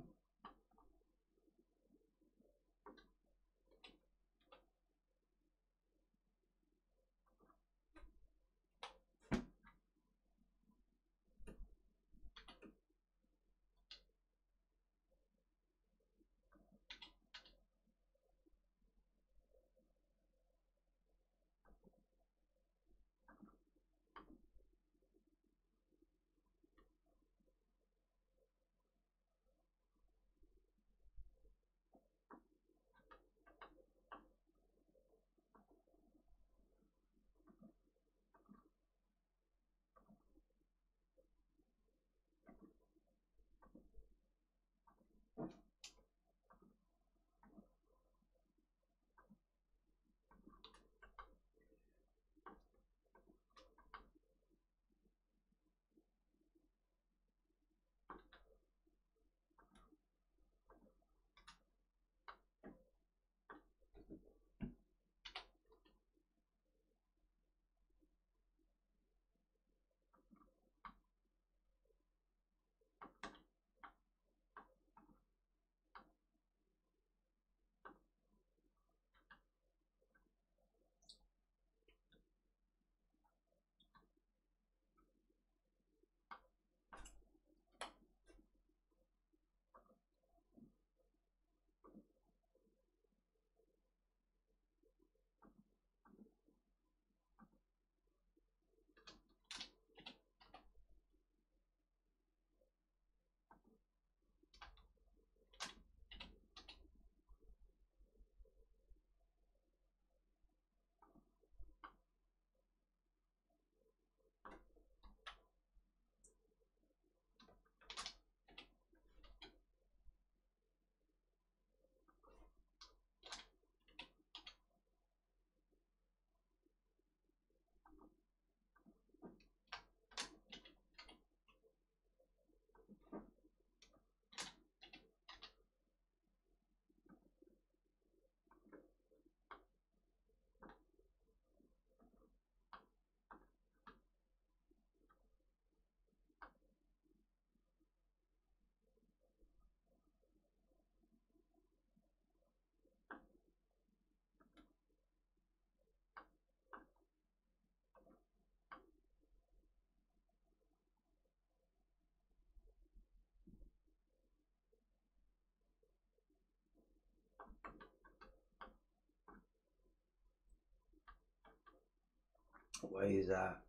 Why is that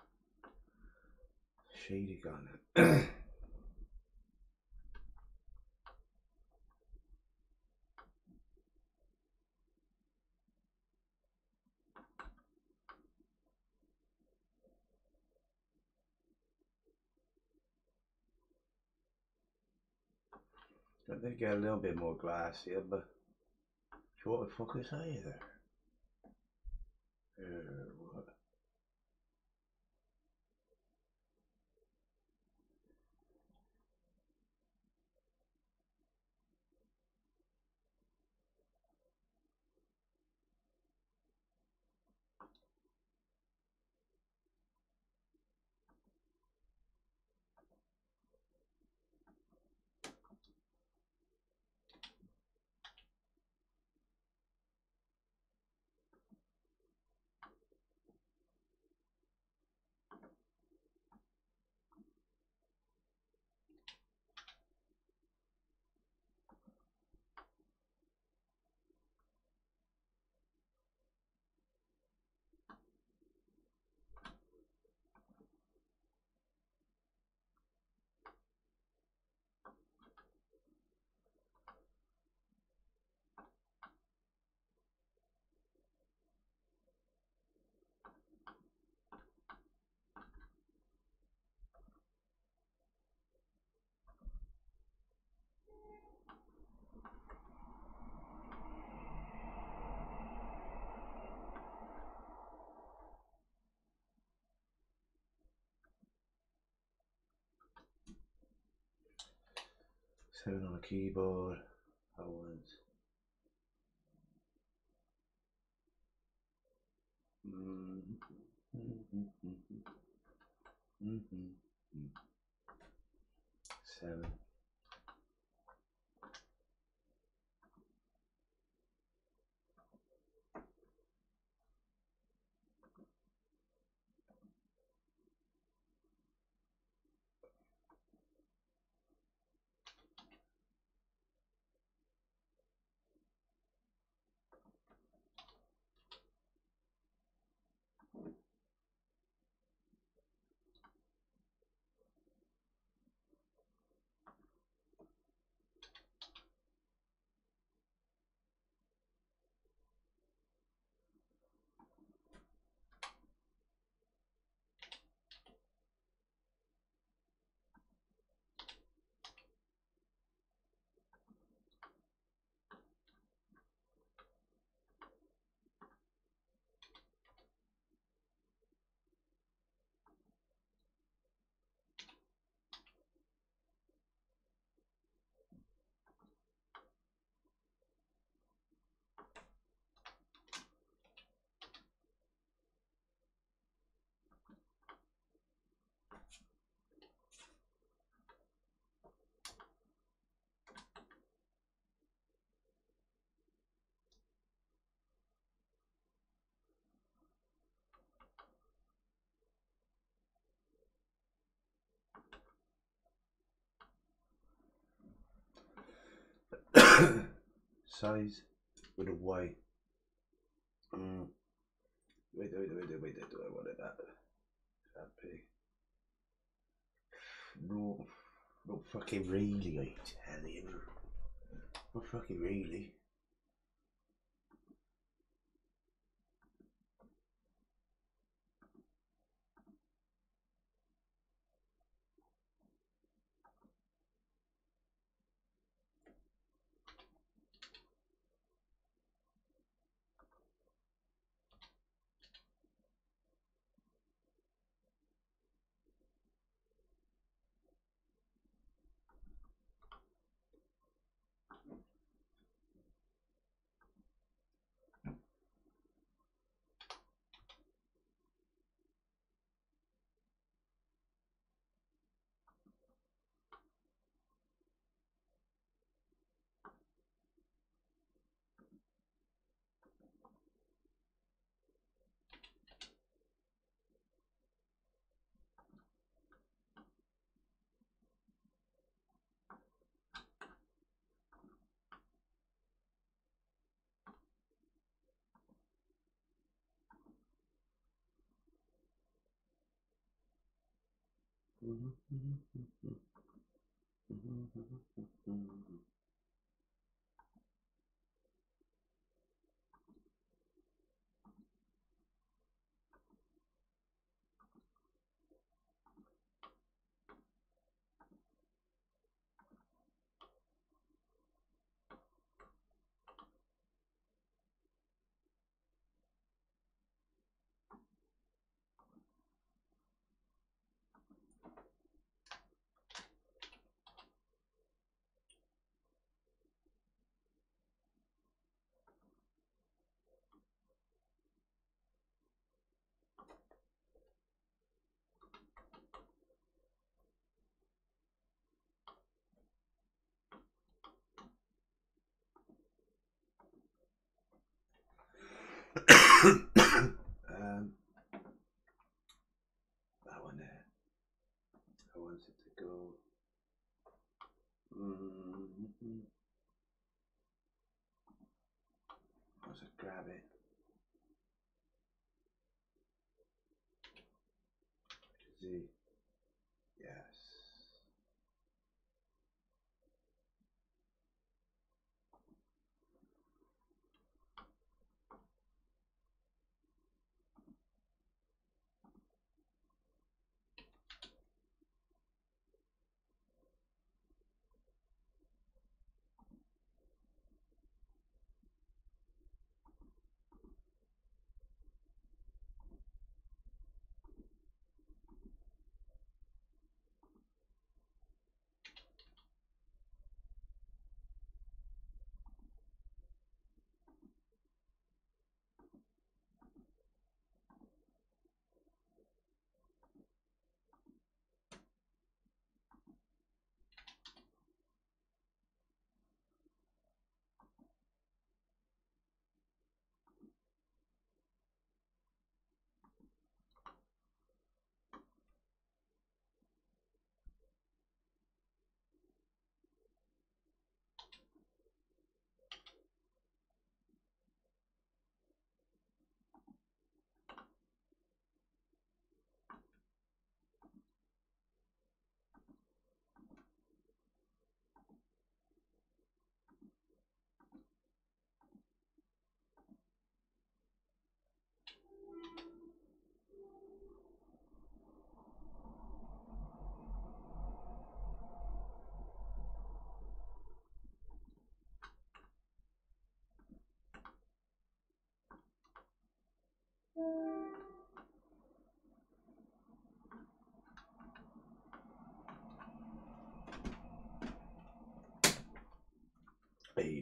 shady on it? I did get a little bit more glass here, but what the fuck is that either? Uh, what? Seven on a keyboard. I want. Mm -hmm. Mm -hmm. Mm -hmm. Seven. Size with a Y. Mm. Wait, wait, wait, wait, wait, do I want it that? That big? No, not fucking really, I tell you. Not fucking really.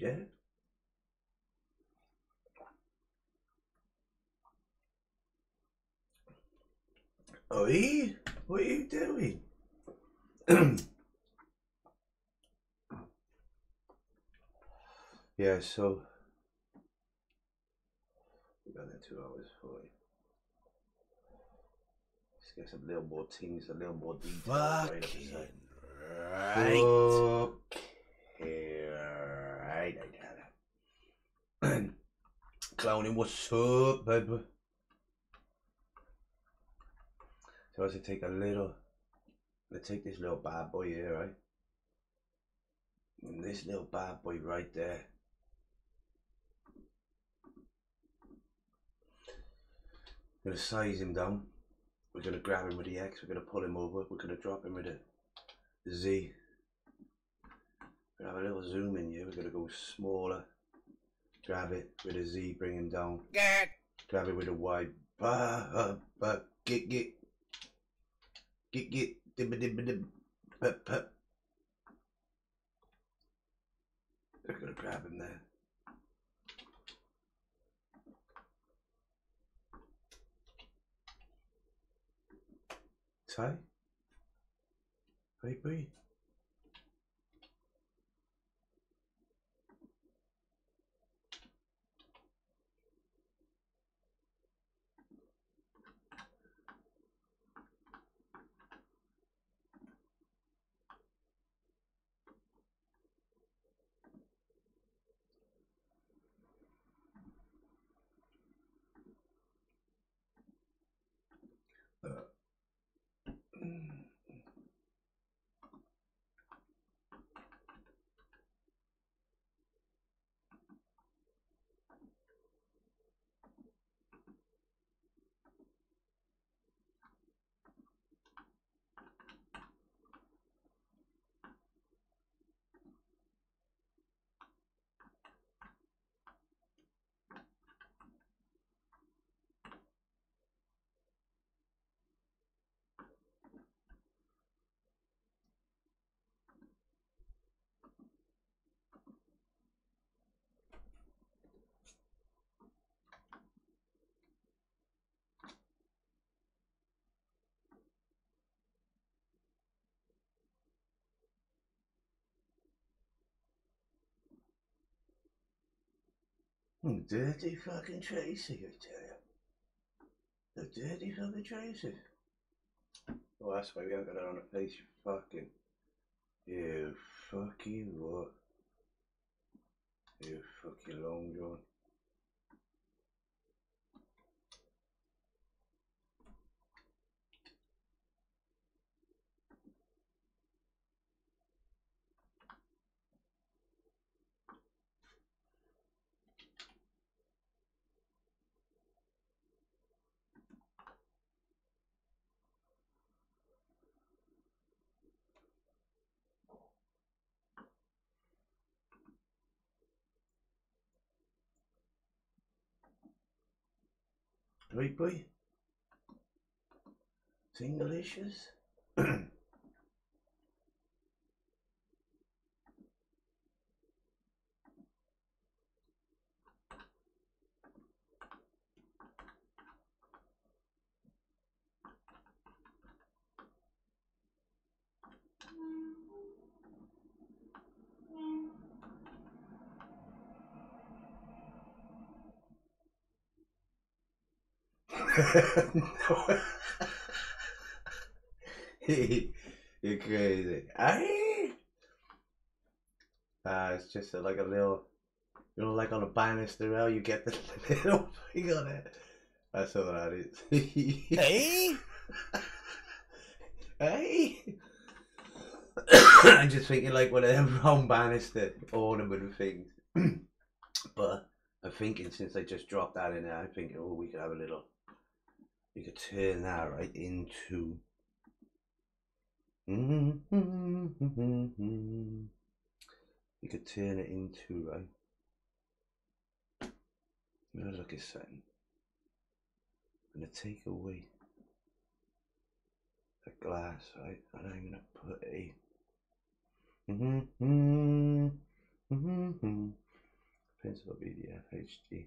there? Oi, what are you doing? Yeah, so we got in two hours forty. Let's get some little more things, a little more detail right up the side. Right. Okay, right, I got it. Clowning, what's up, baby? So I was to take a little, let's take this little bad boy here, right? And this little bad boy right there. We're gonna size him down. We're gonna grab him with the X, we're gonna pull him over, we're gonna drop him with the, the Z. We're gonna have a little zoom in here, we're gonna go smaller. Grab it with a Z, bring him down. Get. Grab it with a Y. Ba, ba, ba, get, get. Get, get. Dibba, dibba, dib. Pep, pep. We're gonna grab him there. Tie. Hey, boy. Dirty fucking Tracy, I tell you. The dirty fucking Tracy. Oh, that's why we haven't got it on the face, you fucking. You fucking what? You fucking long john. Right, boy? Tingalicious? No. You're crazy. Aye. Ah, it's just a, like a little, you know, like on a banister rail, you get the little thing on it. That's all that is. Hey? Hey? I'm just thinking like one of them round banister ornament things. But I'm thinking since I just dropped that in there, I'm thinking, oh, we could have a little, we could turn that right into. You could turn it into, right? I'm gonna look at something. I'm gonna take away the glass, right? And I'm gonna put a. Principal B D F H D.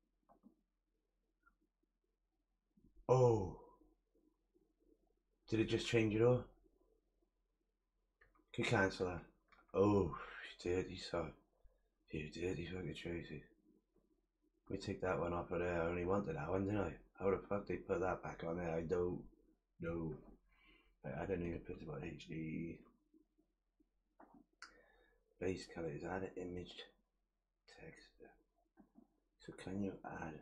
Oh, did it just change it all? Can you cancel that? Oh, you dirty son. You dirty fucking Tracy. We take that one off of there. I only wanted that one, didn't I? How the fuck they put that back on there? I don't know. I don't even put about H D. Base color is add an image text. So can you add?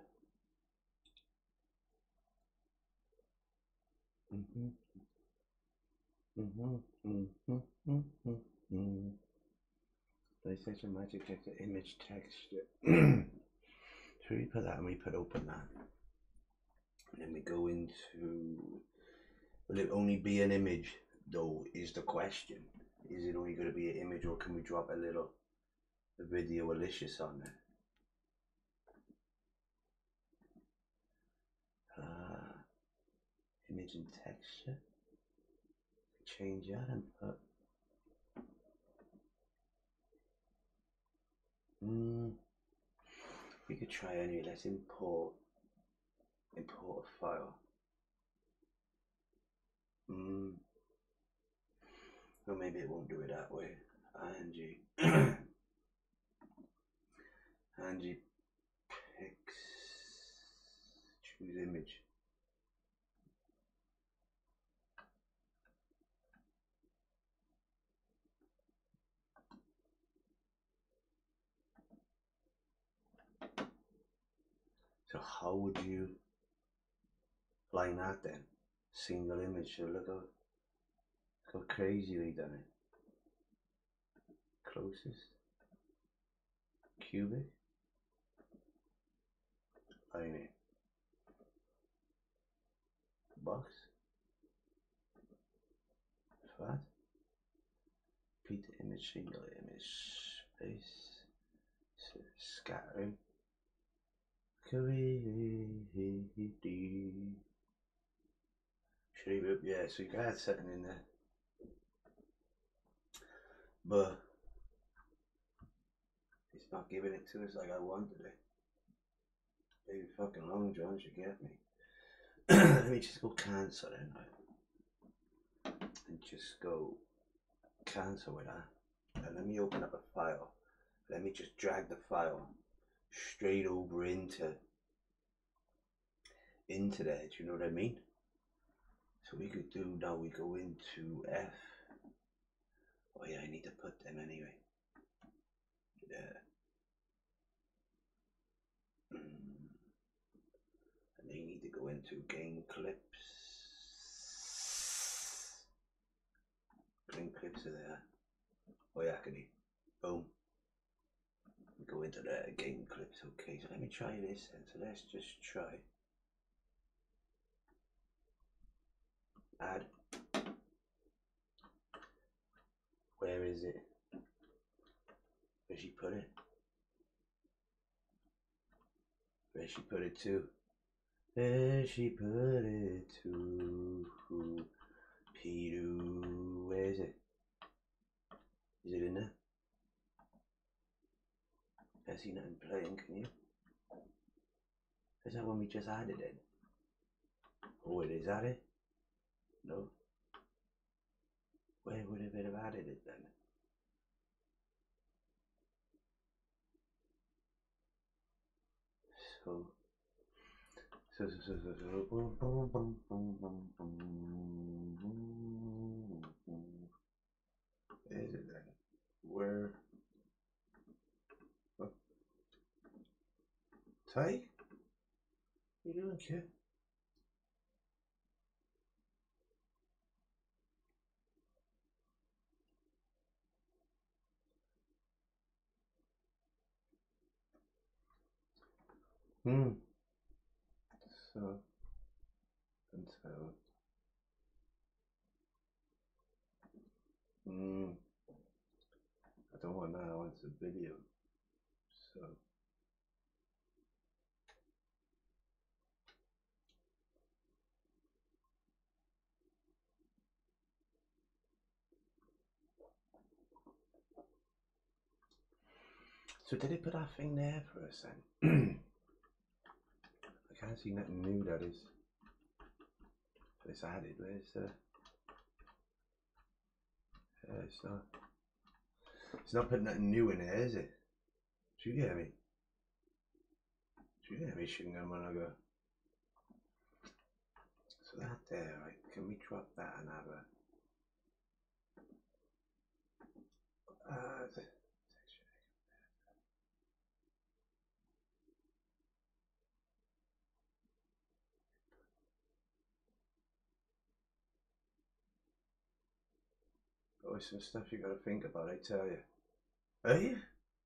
Mm-hmm. Mm-hmm. Mm-hmm. Mm-hmm. Mm-hmm. PlayStation Magic Texture image texture. So we put that and we put open that. And then we go into, will it only be an image though is the question. Is it only going to be an image or can we drop a little video Alicious on there? Uh, image and texture. Change that and put. Mm, we could try anyway. Let's import import a file. Mm. Or maybe it won't do it that way. Ing Ing pics choose image. So how would you line that then? Single image. So look how, how crazy we done it. Closest. Cubic. Line it. Box. Flat. Repeat the image, single image. Space. Scattering. Should leave it, yeah, so you can add something in there. But it's not giving it to us like I wanted it. Maybe fucking Long John should get me. Let me just go cancel it now. And just go cancel with that. And let me open up a file. Let me just drag the file straight over into into there, do you know what I mean? So we could do now, we go into F. Oh yeah, I need to put them anyway. Yeah. Mm. And they need to go into game clips. Game clips are there. Oh yeah, can you? Boom. Go into the game clips. Okay, so let me try this then. So let's just try. Add. Where is it? Where she put it? Where she put it to? Where she put it to? Peter, where is it? Is it in there? I see nothing playing, can you? Is that when we just added it? Oh, it is added? No. Where would it have added it then? So, so, so, so, so, so, boom, boom, boom, boom, boom, boom, boom. Where is it then? Where? What? Ty? What are you doing, kid? Hmm. So, until. Hmm. I don't want that. I want the video. So. So did they put that thing there for us then? I can't see nothing new that is. It's added, where's the... Yeah, it's not... It's not putting nothing new in there, is it? Do you get me? Do you get me, Shingan, when I go? So that there, right? Can we drop that and have a... Uh, the... Always some stuff you gotta think about, I tell you. Are you?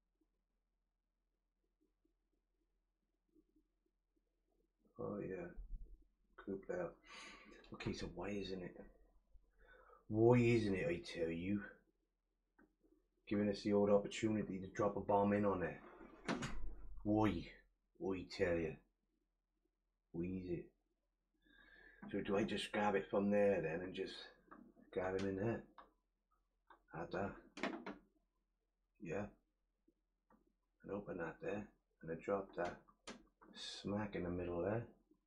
Oh yeah. Group layout. Okay, so why isn't it? Why isn't it, I tell you? Giving us the old opportunity to drop a bomb in on there. Why? Why tell you? Why is it? So do I just grab it from there then and just grab him in there? Add that. Yeah. And open that there. And I drop that. Smack in the middle there.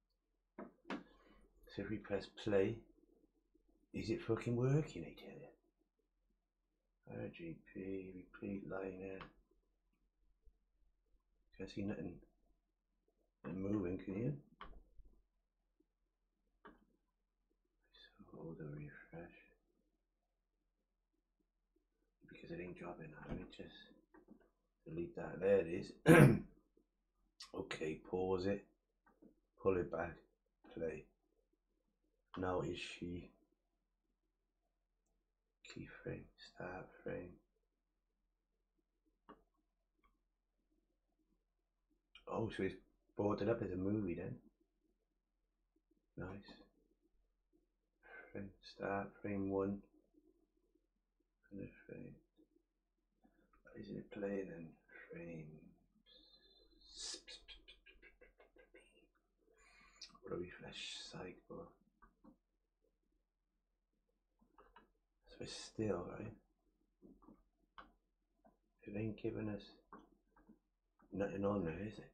So if we press play, is it fucking working, I tell you? R G P, repeat line there. Can't see nothing, nothing moving, can you? So hold the refresh. Because it ain't dropping that, let me just delete that. There it is. Okay, pause it. Pull it back. Play. Now is she keyframe, start frame. Oh, so it's brought it up as a movie then. Nice. Frame, start frame one. And the frame. Isn't it playing in frames? What a refresh cycle. So it's still, right? It ain't giving us nothing on there, is it?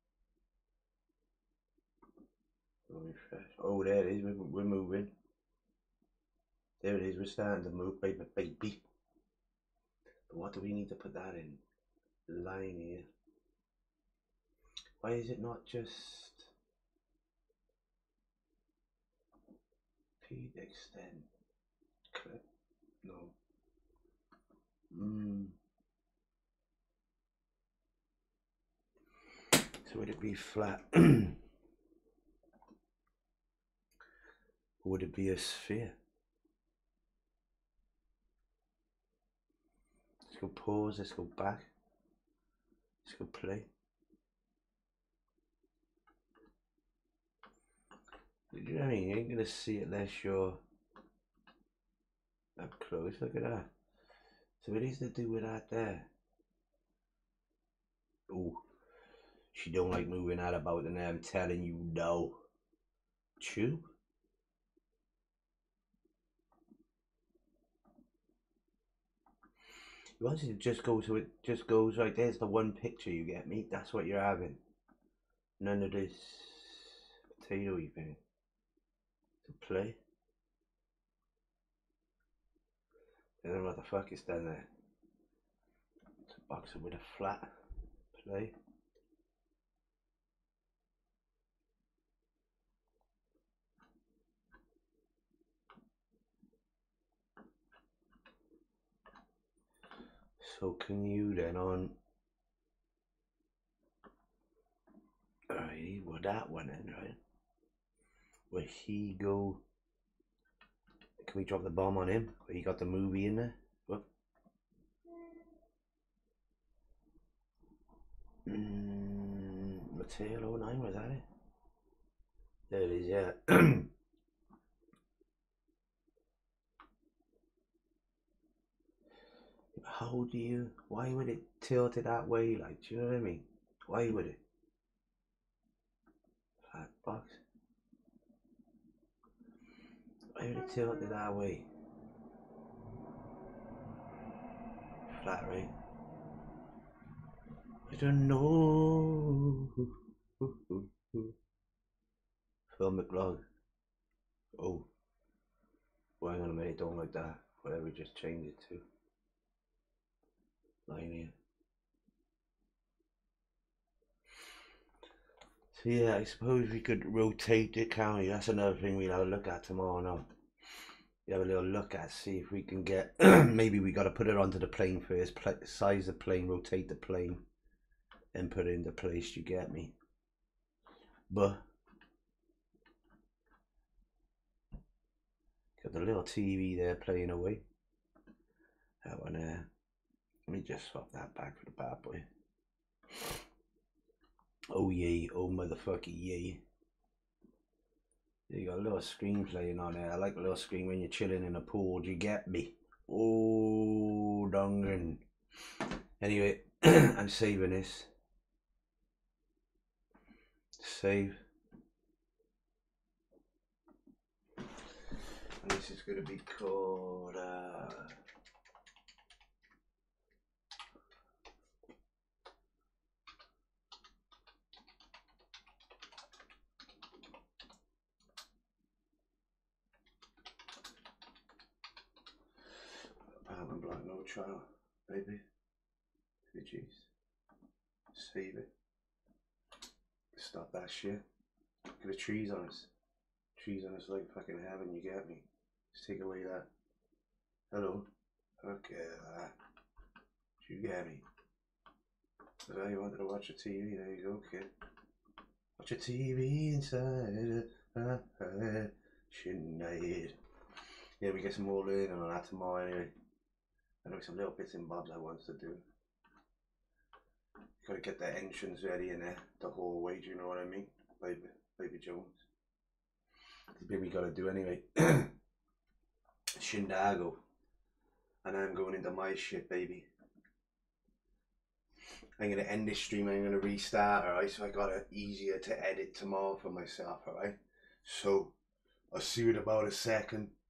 We'll refresh. Oh, there it is. We're, we're moving. There it is. We're starting to move, baby, baby. But what do we need to put that in? Line here. Why is it not just feed extend clip? No. Mm. So would it be flat? Would it be a sphere? Let's go pause, let's go back. Let's go play. Do you know what I mean? You ain't gonna see it unless you're up close. Look at that. So what is to do with that there? Oh, she don't like moving that about, and I'm telling you no. Chew. You want it to just go so it just goes right there's the one picture, you get me? That's what you're having. None of this potato-y thing. To play. I don't know what the fuck is down there. It's a boxer with a flat. Play. So can you then on alright, well that one then, right? Where he go, can we drop the bomb on him? Where he got the movie in there? Whoop. Mm, Mateo oh nine, was that it? There it is, yeah. How do you, why would it tilt it that way, like, do you know what I mean? Why would it? Flat box. Why would it tilt it that way? Flat, right? I don't know. Phil McLeod. Oh. Well, hang on a minute, don't like that. Whatever, just change it to. Line here. So yeah, I suppose we could rotate it, can't we? That's another thing we'll have a look at tomorrow now. We'll have a little look at, see if we can get, maybe we got to put it onto the plane first, Pl size the plane, rotate the plane, and put it into place, you get me? But, got the little T V there playing away. That one there. Let me just swap that back for the bad boy. Oh yay, oh motherfucker yay. You got a little screen playing on there. I like a little screen when you're chilling in a pool, do you get me? Oh, dongen. Anyway, I'm saving this. Save. And this is going to be called... Uh, Palm Black No Trial, baby. Jeez. Save it. Stop that shit. Look at the trees on us. Trees on us like fucking heaven, you get me? Just take away that. Hello. Okay, that. You get me? Is that you wanted to watch the T V? There you go, kid. Watch a T V inside a uh, shouldn't. Yeah, we get some more learning on that tomorrow anyway. I know some little bits and bobs I want to do. Gotta get the entrance ready in there, the hallway, do you know what I mean? Baby, Baby Jones. The bit we gotta do anyway. Shindago. And I'm going into my shit, baby. I'm gonna end this stream, I'm gonna restart, alright? So I got it easier to edit tomorrow for myself, alright? So, I'll see you in about a second.